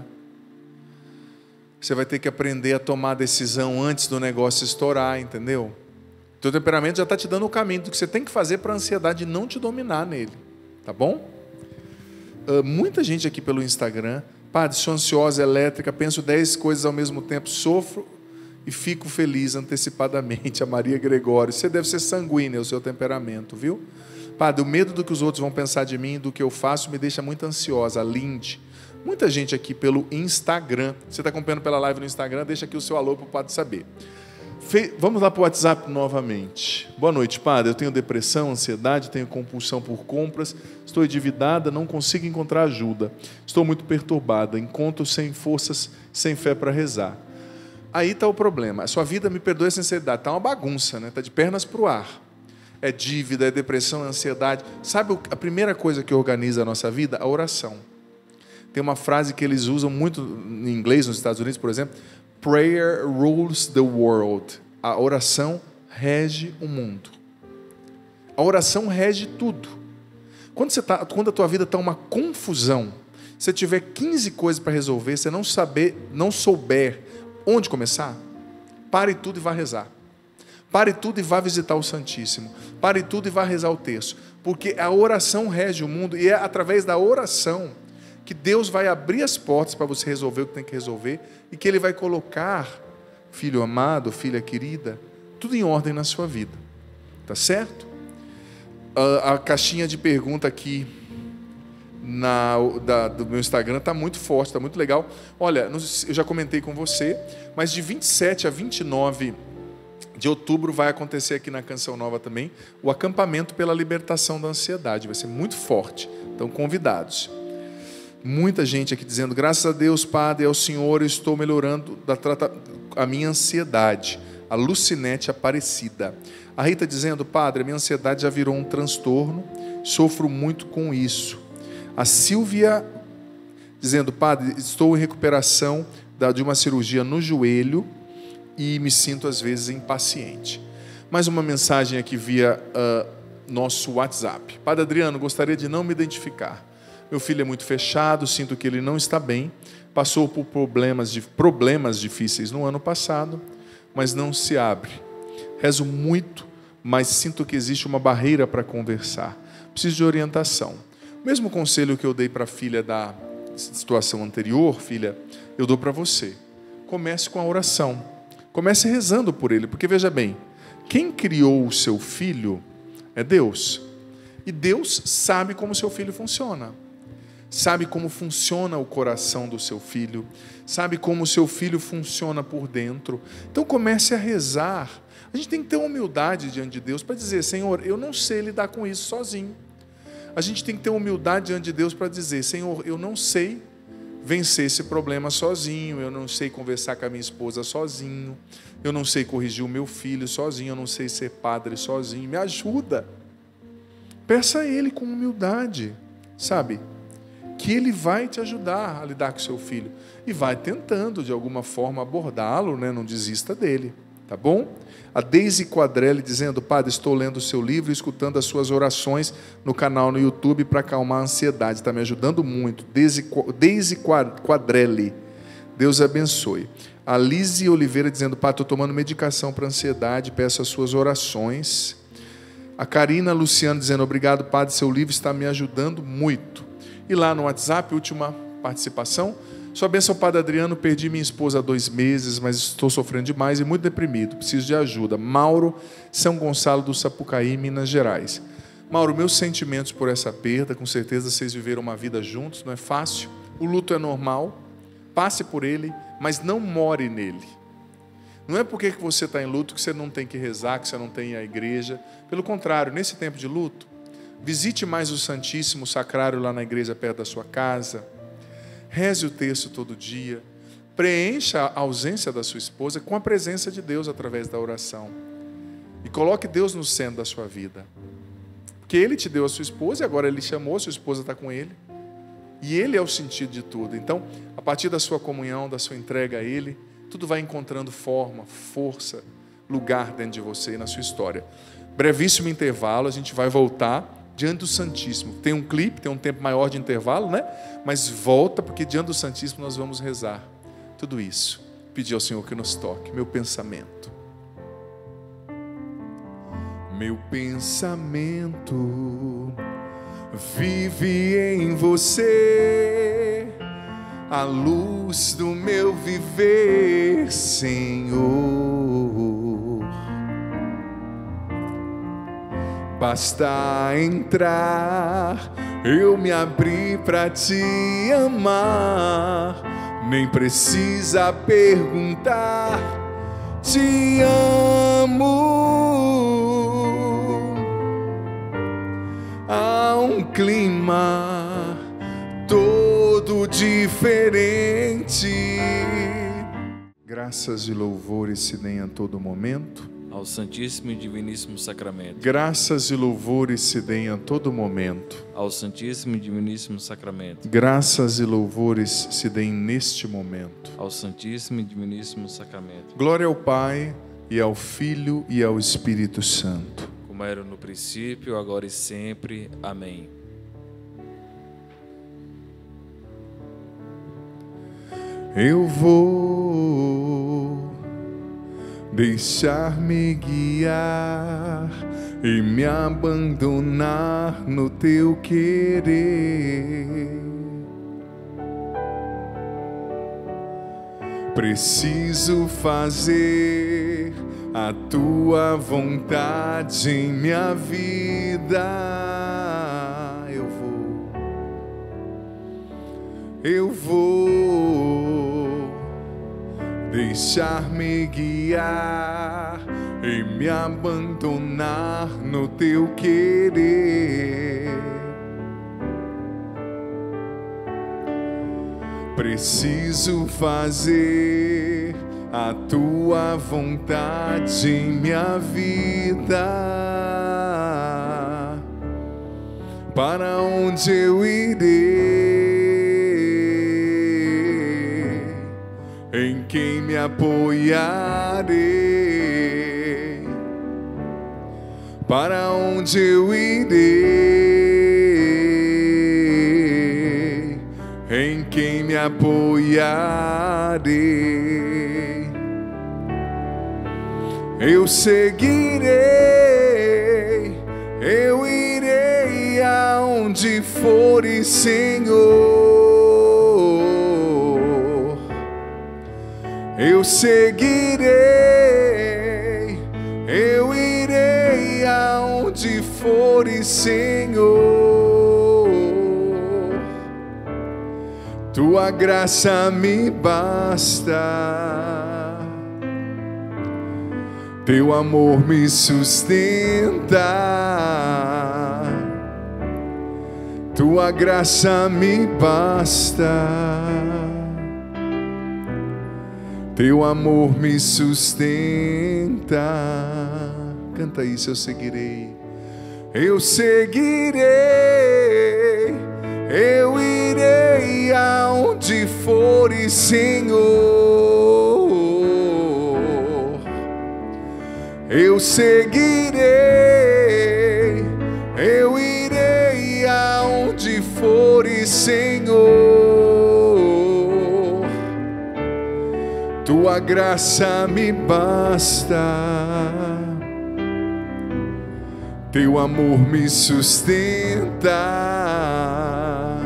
Você vai ter que aprender a tomar a decisão antes do negócio estourar, entendeu? O teu temperamento já está te dando o caminho do que você tem que fazer para a ansiedade não te dominar nele, tá bom? Uh, muita gente aqui pelo Instagram: Padre, sou ansiosa, elétrica, penso dez coisas ao mesmo tempo, sofro e fico feliz antecipadamente. A Maria Gregório: você deve ser sanguínea, o seu temperamento, viu? Padre, o medo do que os outros vão pensar de mim, do que eu faço, me deixa muito ansiosa. A Lindy. Muita gente aqui pelo Instagram. Você está acompanhando pela live no Instagram? Deixa aqui o seu alô para o Padre saber. Fe... Vamos lá para o WhatsApp novamente. Boa noite, Padre. Eu tenho depressão, ansiedade, tenho compulsão por compras, estou endividada, não consigo encontrar ajuda. Estou muito perturbada, encontro sem forças, sem fé para rezar. Aí está o problema. A sua vida, me perdoe essa ansiedade, está uma bagunça, né? Está de pernas para o ar. É dívida, é depressão, é ansiedade. Sabe a primeira coisa que organiza a nossa vida? A oração. Tem uma frase que eles usam muito em inglês, nos Estados Unidos, por exemplo: Prayer rules the world. A oração rege o mundo. A oração rege tudo. Quando, você tá, quando a tua vida está uma confusão, se tiver quinze coisas para resolver, você não saber, não souber onde começar, pare tudo e vá rezar. Pare tudo e vá visitar o Santíssimo. Pare tudo e vá rezar o terço. Porque a oração rege o mundo e é através da oração que Deus vai abrir as portas para você resolver o que tem que resolver e que Ele vai colocar, filho amado, filha querida, tudo em ordem na sua vida. Tá certo? A, a caixinha de pergunta aqui na, da, do meu Instagram está muito forte, está muito legal. Olha, eu já comentei com você, mas de vinte e sete a vinte e nove de outubro vai acontecer aqui na Canção Nova também o acampamento pela libertação da ansiedade. Vai ser muito forte. Então, convidados. Muita gente aqui dizendo, graças a Deus, Padre, ao Senhor, eu estou melhorando da trata... a minha ansiedade. A Lucinete Aparecida. A Rita dizendo, Padre, a minha ansiedade já virou um transtorno, sofro muito com isso. A Silvia dizendo, Padre, estou em recuperação de uma cirurgia no joelho e me sinto às vezes impaciente. Mais uma mensagem aqui via uh, nosso WhatsApp. Padre Adriano, gostaria de não me identificar. Meu filho é muito fechado, sinto que ele não está bem, passou por problemas, de, problemas difíceis no ano passado, mas não se abre. Rezo muito, mas sinto que existe uma barreira para conversar. Preciso de orientação. O mesmo conselho que eu dei para a filha da situação anterior, filha, eu dou para você. Comece com a oração. Comece rezando por ele, porque veja bem, quem criou o seu filho é Deus. E Deus sabe como o seu filho funciona. Sabe como funciona o coração do seu filho. Sabe como o seu filho funciona por dentro. Então comece a rezar. A gente tem que ter humildade diante de Deus para dizer, Senhor, eu não sei lidar com isso sozinho. A gente tem que ter humildade diante de Deus para dizer, Senhor, eu não sei vencer esse problema sozinho, eu não sei conversar com a minha esposa sozinho, eu não sei corrigir o meu filho sozinho, eu não sei ser padre sozinho, me ajuda. Peça a Ele com humildade, sabe? Que Ele vai te ajudar a lidar com o seu filho e vai tentando de alguma forma abordá-lo, né? Não desista dele, tá bom? A Deise Quadrelli dizendo, Padre, estou lendo o seu livro e escutando as suas orações no canal no YouTube para acalmar a ansiedade. Está me ajudando muito. Deise Quadrelli, Deus abençoe. A Lise Oliveira dizendo, Padre, estou tomando medicação para ansiedade, peço as suas orações. A Karina Luciano dizendo, obrigado, Padre, seu livro está me ajudando muito. E lá no WhatsApp, última participação, sua bênção, Padre Adriano, perdi minha esposa há dois meses, mas estou sofrendo demais e muito deprimido, preciso de ajuda. Mauro, São Gonçalo do Sapucaí, Minas Gerais. Mauro, meus sentimentos por essa perda, com certeza vocês viveram uma vida juntos, não é fácil, o luto é normal, passe por ele, mas não more nele. Não é porque você está em luto que você não tem que rezar, que você não tem a igreja, pelo contrário, nesse tempo de luto, visite mais o Santíssimo Sacrário lá na igreja perto da sua casa, reze o terço todo dia, preencha a ausência da sua esposa com a presença de Deus através da oração e coloque Deus no centro da sua vida, porque Ele te deu a sua esposa e agora Ele chamou, a sua esposa está com Ele e Ele é o sentido de tudo. Então, a partir da sua comunhão, da sua entrega a Ele, tudo vai encontrando forma, força, lugar dentro de você e na sua história. Brevíssimo intervalo, a gente vai voltar diante do Santíssimo. Tem um clipe, tem um tempo maior de intervalo, né? Mas volta, porque diante do Santíssimo nós vamos rezar tudo isso. Pedir ao Senhor que nos toque. Meu pensamento. Meu pensamento vive em você, a luz do meu viver, Senhor. Basta entrar, eu me abri pra te amar. Nem precisa perguntar, te amo. Há um clima todo diferente. Graças e louvores se deem a todo momento ao Santíssimo e Diviníssimo Sacramento. Graças e louvores se deem a todo momento ao Santíssimo e Diviníssimo Sacramento. Graças e louvores se deem neste momento ao Santíssimo e Diviníssimo Sacramento. Glória ao Pai, e ao Filho, e ao Espírito Santo. Como era no princípio, agora e sempre. Amém. Eu vou deixar-me guiar e me abandonar no teu querer. Preciso fazer a tua vontade em minha vida. Eu vou, eu vou deixar-me guiar e me abandonar no teu querer. Preciso fazer a tua vontade em minha vida. Para onde eu irei? Em quem me apoiarei? Para onde eu irei? Em quem me apoiarei? Eu seguirei, eu irei aonde fores, Senhor. Eu seguirei, eu irei aonde fores, Senhor. Tua graça me basta, teu amor me sustenta. Tua graça me basta, teu amor me sustenta. Canta isso, eu seguirei, eu seguirei, eu irei aonde fores, Senhor. Eu seguirei, eu irei aonde fores, Senhor. Tua graça me basta, teu amor me sustenta.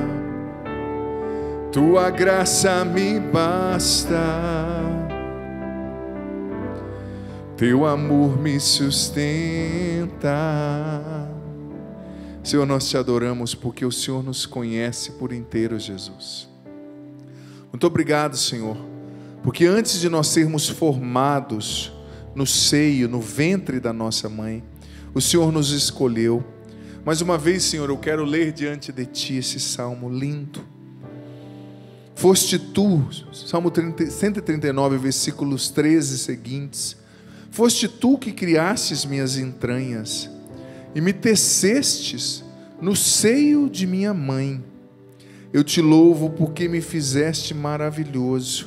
Tua graça me basta, teu amor me sustenta. Senhor, nós te adoramos porque o Senhor nos conhece por inteiro, Jesus. Muito obrigado, Senhor, porque antes de nós sermos formados no seio, no ventre da nossa mãe, o Senhor nos escolheu. Mais uma vez, Senhor, eu quero ler diante de Ti esse salmo lindo. Foste Tu, Salmo cento e trinta e nove, versículos treze seguintes. Foste Tu que criastes minhas entranhas e me tecestes no seio de minha mãe. Eu te louvo porque me fizeste maravilhoso.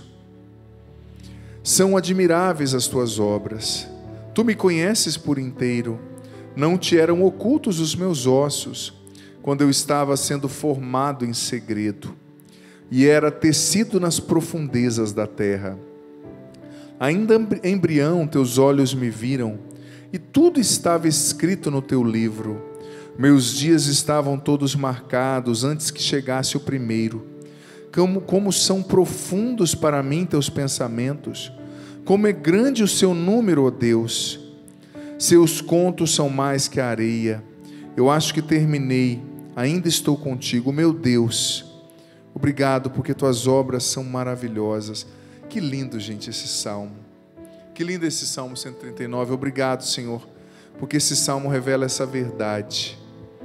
São admiráveis as Tuas obras. Tu me conheces por inteiro. Não te eram ocultos os meus ossos, quando eu estava sendo formado em segredo, e era tecido nas profundezas da terra. Ainda embrião teus olhos me viram, e tudo estava escrito no teu livro. Meus dias estavam todos marcados antes que chegasse o primeiro. Como, como são profundos para mim teus pensamentos, como é grande o seu número, ó Deus. Seus contos são mais que a areia. Eu acho que terminei, ainda estou contigo, meu Deus. Obrigado porque tuas obras são maravilhosas. Que lindo, gente, esse salmo. Que lindo esse salmo cento e trinta e nove. Obrigado, Senhor, porque esse salmo revela essa verdade.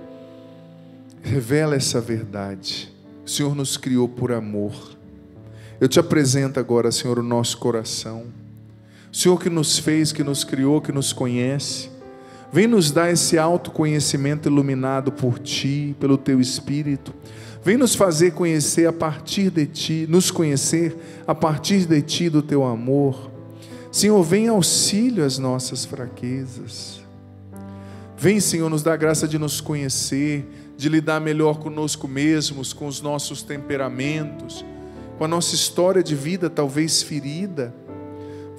Revela essa verdade. O Senhor nos criou por amor. Eu te apresento agora, Senhor, o nosso coração. O Senhor que nos fez, que nos criou, que nos conhece. Vem nos dar esse autoconhecimento iluminado por Ti, pelo Teu Espírito. Vem nos fazer conhecer a partir de Ti, nos conhecer a partir de Ti, do Teu amor. Senhor, vem auxílio às nossas fraquezas. Vem, Senhor, nos dar a graça de nos conhecer, de lidar melhor conosco mesmos, com os nossos temperamentos, com a nossa história de vida talvez ferida.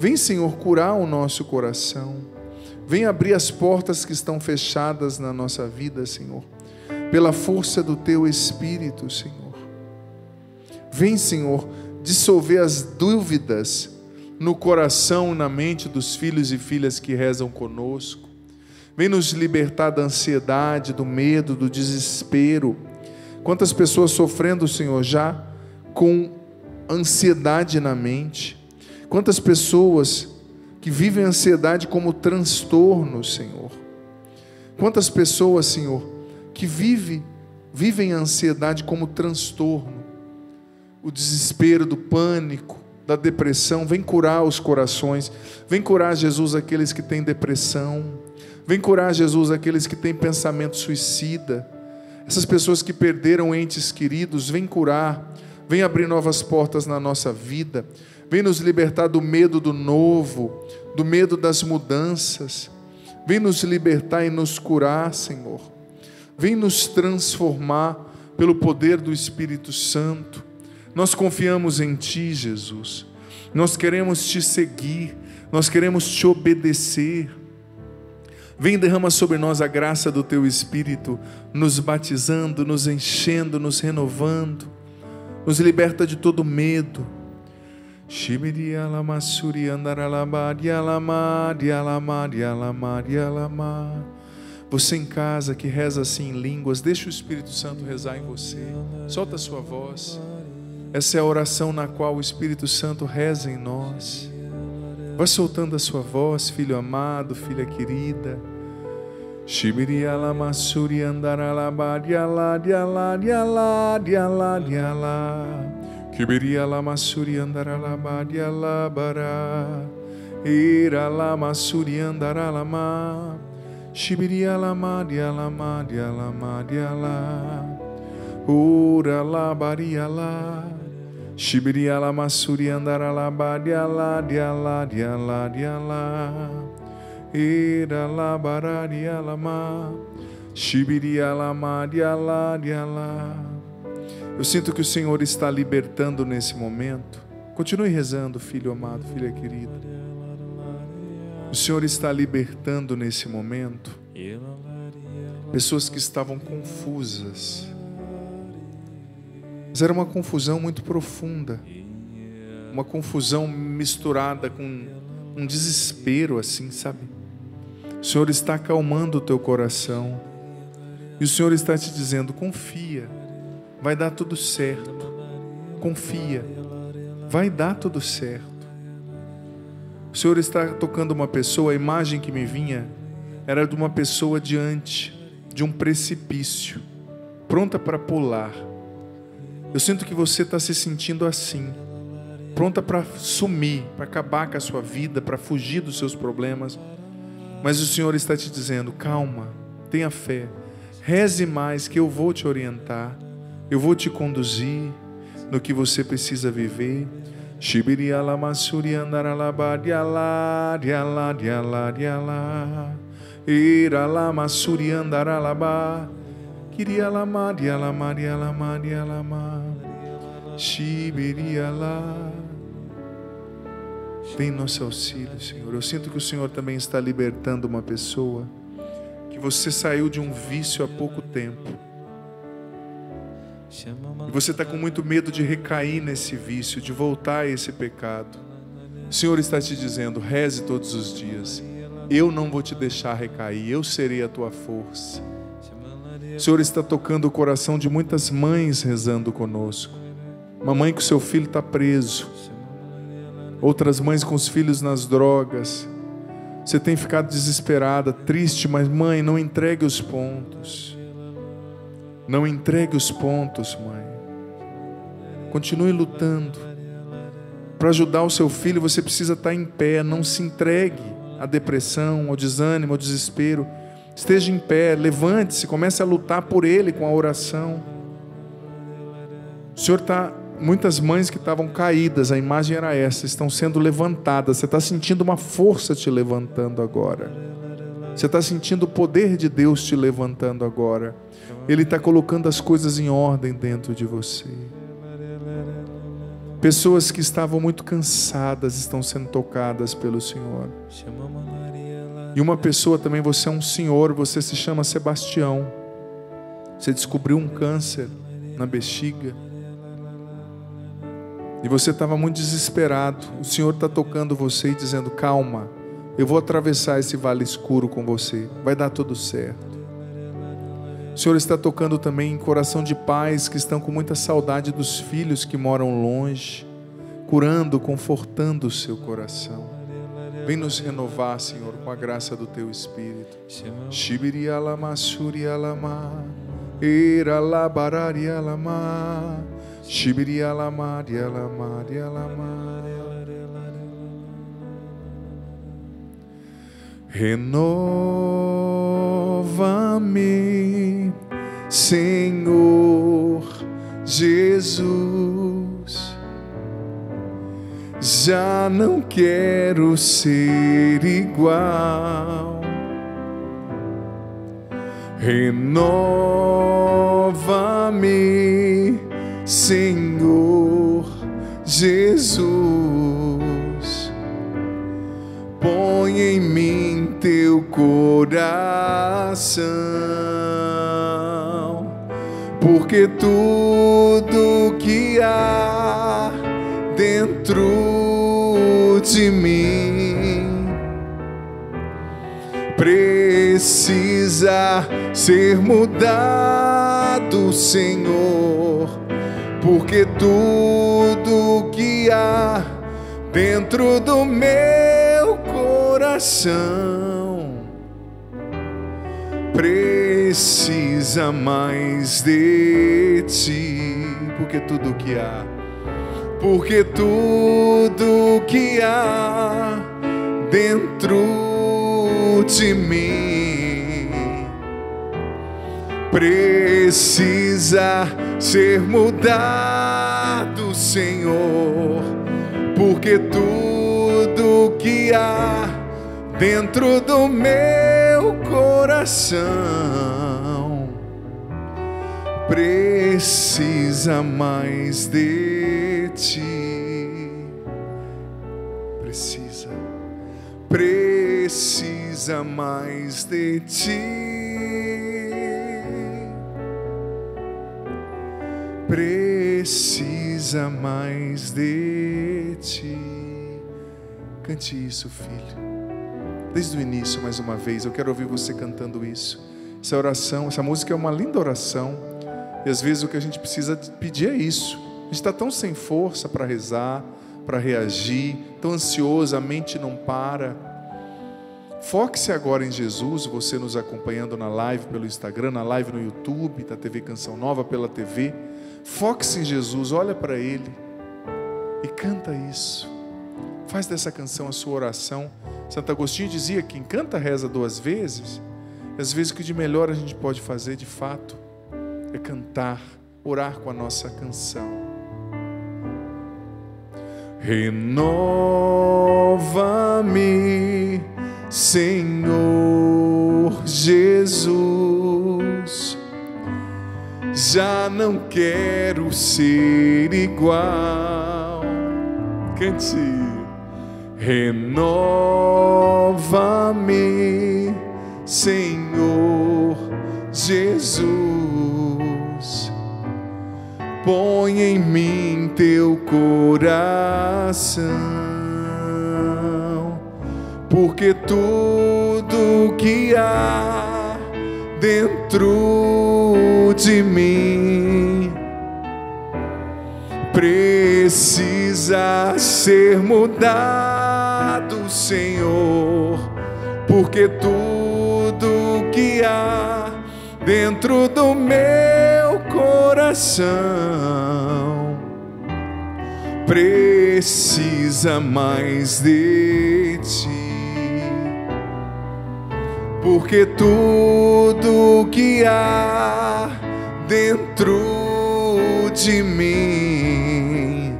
Vem, Senhor, curar o nosso coração. Vem abrir as portas que estão fechadas na nossa vida, Senhor, pela força do Teu Espírito, Senhor. Vem, Senhor, dissolver as dúvidas no coração e na mente dos filhos e filhas que rezam conosco. Vem nos libertar da ansiedade, do medo, do desespero. Quantas pessoas sofrendo, Senhor, já com ansiedade na mente. Quantas pessoas que vivem a ansiedade como transtorno, Senhor. Quantas pessoas, Senhor, que vive, vivem a ansiedade como transtorno. O desespero, do pânico, da depressão. Vem curar os corações. Vem curar, Jesus, aqueles que têm depressão. Vem curar, Jesus, aqueles que têm pensamento suicida. Essas pessoas que perderam entes queridos, vem curar. Vem abrir novas portas na nossa vida. Vem nos libertar do medo do novo, do medo das mudanças. Vem nos libertar e nos curar, Senhor. Vem nos transformar pelo poder do Espírito Santo. Nós confiamos em Ti, Jesus. Nós queremos Te seguir. Nós queremos Te obedecer. Vem, derrama sobre nós a graça do Teu Espírito, nos batizando, nos enchendo, nos renovando. Nos liberta de todo medo. Você em casa que reza assim em línguas, deixa o Espírito Santo rezar em você. Solta a sua voz. Essa é a oração na qual o Espírito Santo reza em nós. Vai soltando a sua voz, filho amado, filha querida. Shibiri alama suri andaralaba diala diala diala diala diala. Kibiri alama suri andaralaba diala bara. Ira lama suri andaralama. Shibiri alama dialama dialama diala. Ura la bariala. Shibiri alama suri andaralaba diala diala diala diala. Ira la bararia lama, shibiria lama diala diala. Eu sinto que o Senhor está libertando nesse momento. Continue rezando, filho amado, filha querida. O Senhor está libertando nesse momento pessoas que estavam confusas. Mas era uma confusão muito profunda, uma confusão misturada com um desespero assim, sabe? O Senhor está acalmando o teu coração. E o Senhor está te dizendo, confia, vai dar tudo certo. Confia, vai dar tudo certo. O Senhor está tocando uma pessoa, a imagem que me vinha era de uma pessoa diante de um precipício, pronta para pular. Eu sinto que você está se sentindo assim, pronta para sumir, para acabar com a sua vida, para fugir dos seus problemas. Mas o Senhor está te dizendo, calma, tenha fé, reze mais que eu vou te orientar, eu vou te conduzir no que você precisa viver. Shibiri alama suri andaralaba diala diala diala diala. Ira lama suri andaralaba. Kiria lama dialama dialama dialama. Shibiri ala. Vem nosso auxílio, Senhor. Eu sinto que o Senhor também está libertando uma pessoa, que você saiu de um vício há pouco tempo. E você está com muito medo de recair nesse vício, de voltar a esse pecado. O Senhor está te dizendo, reze todos os dias. Eu não vou te deixar recair, eu serei a tua força. O Senhor está tocando o coração de muitas mães rezando conosco. Uma mãe que o seu filho está preso. Outras mães com os filhos nas drogas. Você tem ficado desesperada, triste, mas mãe, não entregue os pontos. Não entregue os pontos, mãe. Continue lutando. Para ajudar o seu filho, você precisa estar em pé. Não se entregue à depressão, ao desânimo, ao desespero. Esteja em pé, levante-se, comece a lutar por ele com a oração. O Senhor está... Muitas mães que estavam caídas, a imagem era essa, estão sendo levantadas. Você está sentindo uma força te levantando agora. Você está sentindo o poder de Deus te levantando agora. Ele está colocando as coisas em ordem dentro de você. Pessoas que estavam muito cansadas estão sendo tocadas pelo Senhor. E uma pessoa também, você é um senhor, você se chama Sebastião. Você descobriu um câncer na bexiga. E você estava muito desesperado. O Senhor está tocando você e dizendo: calma, eu vou atravessar esse vale escuro com você. Vai dar tudo certo. O Senhor está tocando também em coração de pais que estão com muita saudade dos filhos que moram longe, curando, confortando o seu coração. Vem nos renovar, Senhor, com a graça do Teu Espírito. Shibiri alama, shuri alama, era labarari alama, shibiri alama, alama, alama. Renova-me, Senhor Jesus. Já não quero ser igual. Renova-me, Senhor Jesus. Põe em mim teu coração, porque tudo que há dentro de mim precisa ser mudado, Senhor, porque tudo que há dentro do meu coração precisa mais de Ti, porque tudo que há, porque tudo que há dentro de mim precisa ser mudado, Senhor, porque tudo que há dentro do meu coração precisa mais de Ti. Precisa, precisa mais de Ti. Precisa mais de Ti. Cante isso, filho. Desde o início, mais uma vez, eu quero ouvir você cantando isso. Essa oração, essa música é uma linda oração. E às vezes o que a gente precisa pedir é isso. A gente está tão sem força para rezar, para reagir, tão ansioso, a mente não para. Foque-se agora em Jesus, você nos acompanhando na live pelo Instagram, na live no YouTube, da T V Canção Nova, pela T V. Foque-se em Jesus, olha para Ele e canta isso. Faz dessa canção a sua oração. Santo Agostinho dizia que quem canta reza duas vezes. E às vezes o que de melhor a gente pode fazer de fato é cantar, orar com a nossa canção. Renova-me, Senhor Jesus. Já não quero ser igual. Cante. Renova-me, Senhor Jesus. Põe em mim teu coração, porque tudo que há dentro de mim precisa ser mudado, Senhor, porque tudo que há dentro do meu coração precisa mais de Ti, porque tudo que há dentro de mim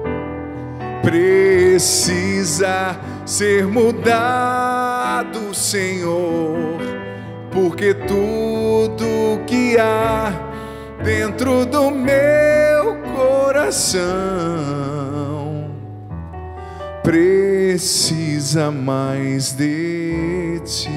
precisa ser mudado, Senhor, porque tudo que há dentro do meu coração coração precisa mais de ti.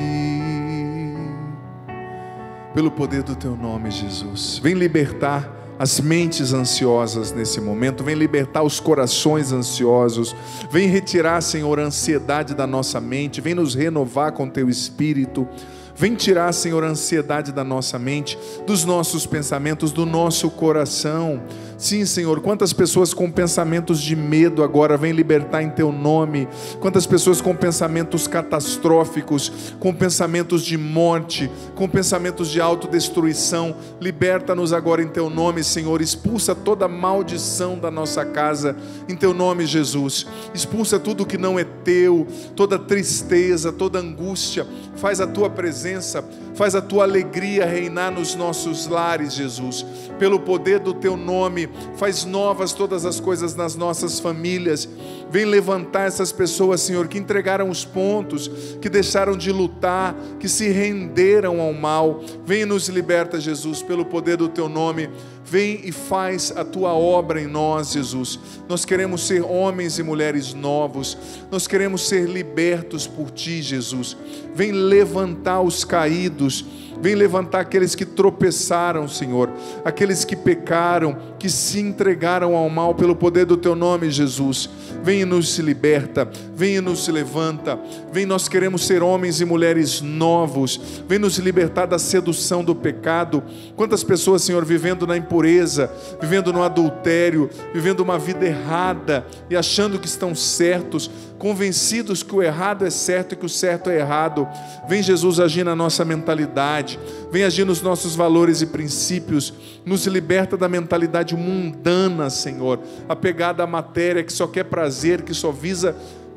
Pelo poder do teu nome, Jesus, vem libertar as mentes ansiosas nesse momento, vem libertar os corações ansiosos, vem retirar, Senhor, a ansiedade da nossa mente, vem nos renovar com teu Espírito. Vem tirar, Senhor, a ansiedade da nossa mente, dos nossos pensamentos, do nosso coração. Sim, Senhor, quantas pessoas com pensamentos de medo agora, vem libertar em teu nome. Quantas pessoas com pensamentos catastróficos, com pensamentos de morte, com pensamentos de autodestruição. Liberta-nos agora em teu nome, Senhor. Expulsa toda maldição da nossa casa em teu nome, Jesus. Expulsa tudo que não é teu, toda tristeza, toda angústia. Faz a tua presença, faz a tua alegria reinar nos nossos lares, Jesus. Pelo poder do teu nome, faz novas todas as coisas nas nossas famílias. Vem levantar essas pessoas, Senhor, que entregaram os pontos, que deixaram de lutar, que se renderam ao mal. Vem e nos liberta, Jesus, pelo poder do teu nome. Vem e faz a tua obra em nós, Jesus. Nós queremos ser homens e mulheres novos. Nós queremos ser libertos por ti, Jesus. Vem levantar os caídos. Vem levantar aqueles que tropeçaram, Senhor, aqueles que pecaram, que se entregaram ao mal pelo poder do teu nome, Jesus. Vem e nos liberta, vem e nos levanta. Vem, nós queremos ser homens e mulheres novos. Vem nos libertar da sedução do pecado. Quantas pessoas, Senhor, vivendo na impureza, vivendo no adultério, vivendo uma vida errada e achando que estão certos, convencidos que o errado é certo e que o certo é errado. Vem, Jesus, agir na nossa mentalidade, vem agir nos nossos valores e princípios, nos liberta da mentalidade mundana, Senhor, apegada à matéria, que só quer prazer, que só visa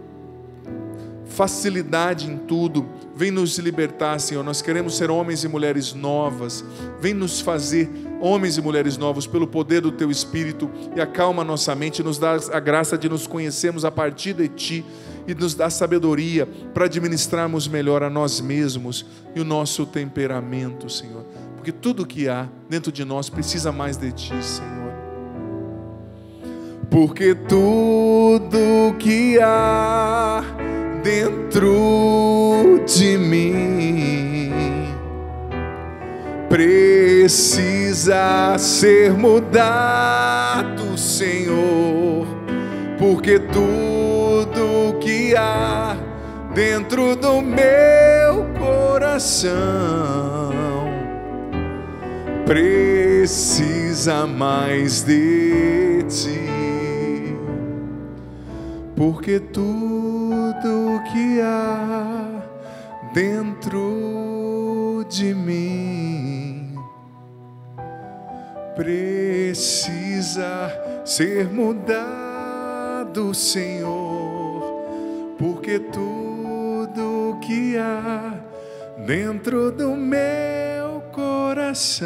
facilidade em tudo. Vem nos libertar, Senhor. Nós queremos ser homens e mulheres novas. Vem nos fazer homens e mulheres novos pelo poder do teu Espírito, e acalma nossa mente, nos dá a graça de nos conhecermos a partir de ti, e nos dá sabedoria para administrarmos melhor a nós mesmos e o nosso temperamento, Senhor, porque tudo que há dentro de nós precisa mais de ti, Senhor. Porque tudo que há dentro de mim precisa ser mudado, Senhor. Porque tudo que há dentro do meu coração precisa mais de ti. Porque tudo que há dentro de mim precisa ser mudado, Senhor. Porque tudo que há dentro do meu coração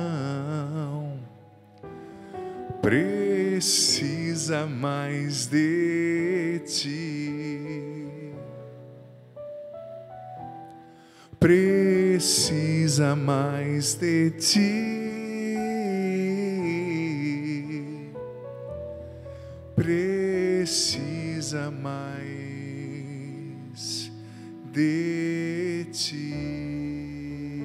precisa mais de ti. Precisa mais de ti. Precisa mais de ti.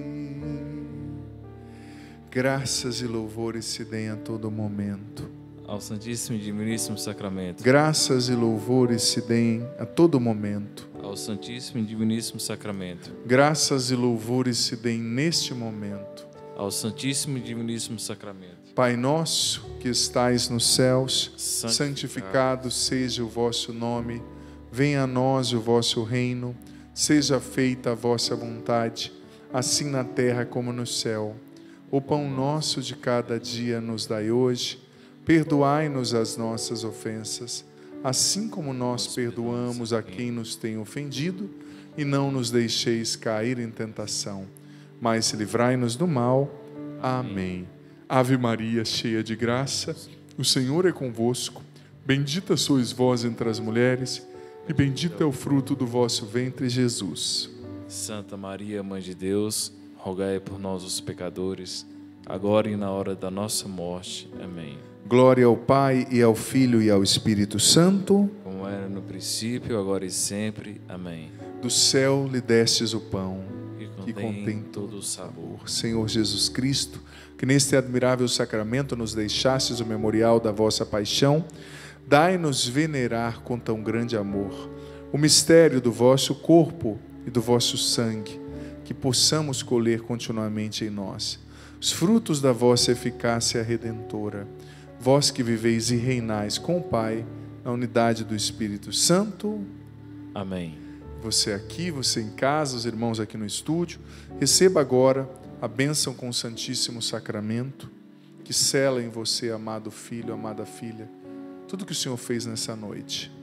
Graças e louvores se deem a todo momento ao Santíssimo e Diviníssimo Sacramento. Graças e louvores se deem a todo momento ao Santíssimo e Diviníssimo Sacramento. Graças e louvores se deem neste momento ao Santíssimo e Diviníssimo Sacramento. Pai nosso que estais nos céus, santificado, santificado seja o vosso nome. Venha a nós o vosso reino. Seja feita a vossa vontade, assim na terra como no céu. O pão nosso de cada dia nos dai hoje. Perdoai-nos as nossas ofensas, assim como nós perdoamos a quem nos tem ofendido, e não nos deixeis cair em tentação, mas livrai-nos do mal. Amém. Ave Maria, cheia de graça, o Senhor é convosco. Bendita sois vós entre as mulheres, e bendito é o fruto do vosso ventre, Jesus. Santa Maria, Mãe de Deus, rogai por nós os pecadores, agora e na hora da nossa morte. Amém. Glória ao Pai, e ao Filho, e ao Espírito Santo. Como era no princípio, agora e sempre. Amém. Do céu lhe destes o pão, Que contém, que contém todo o sabor. Senhor Jesus Cristo, que neste admirável sacramento nos deixastes o memorial da vossa paixão, dai-nos venerar com tão grande amor o mistério do vosso corpo e do vosso sangue, que possamos colher continuamente em nós os frutos da vossa eficácia redentora, vós que viveis e reinais com o Pai, na unidade do Espírito Santo. Amém. Você aqui, você em casa, os irmãos aqui no estúdio, receba agora a bênção com o Santíssimo Sacramento, que sela em você, amado filho, amada filha, tudo que o Senhor fez nessa noite.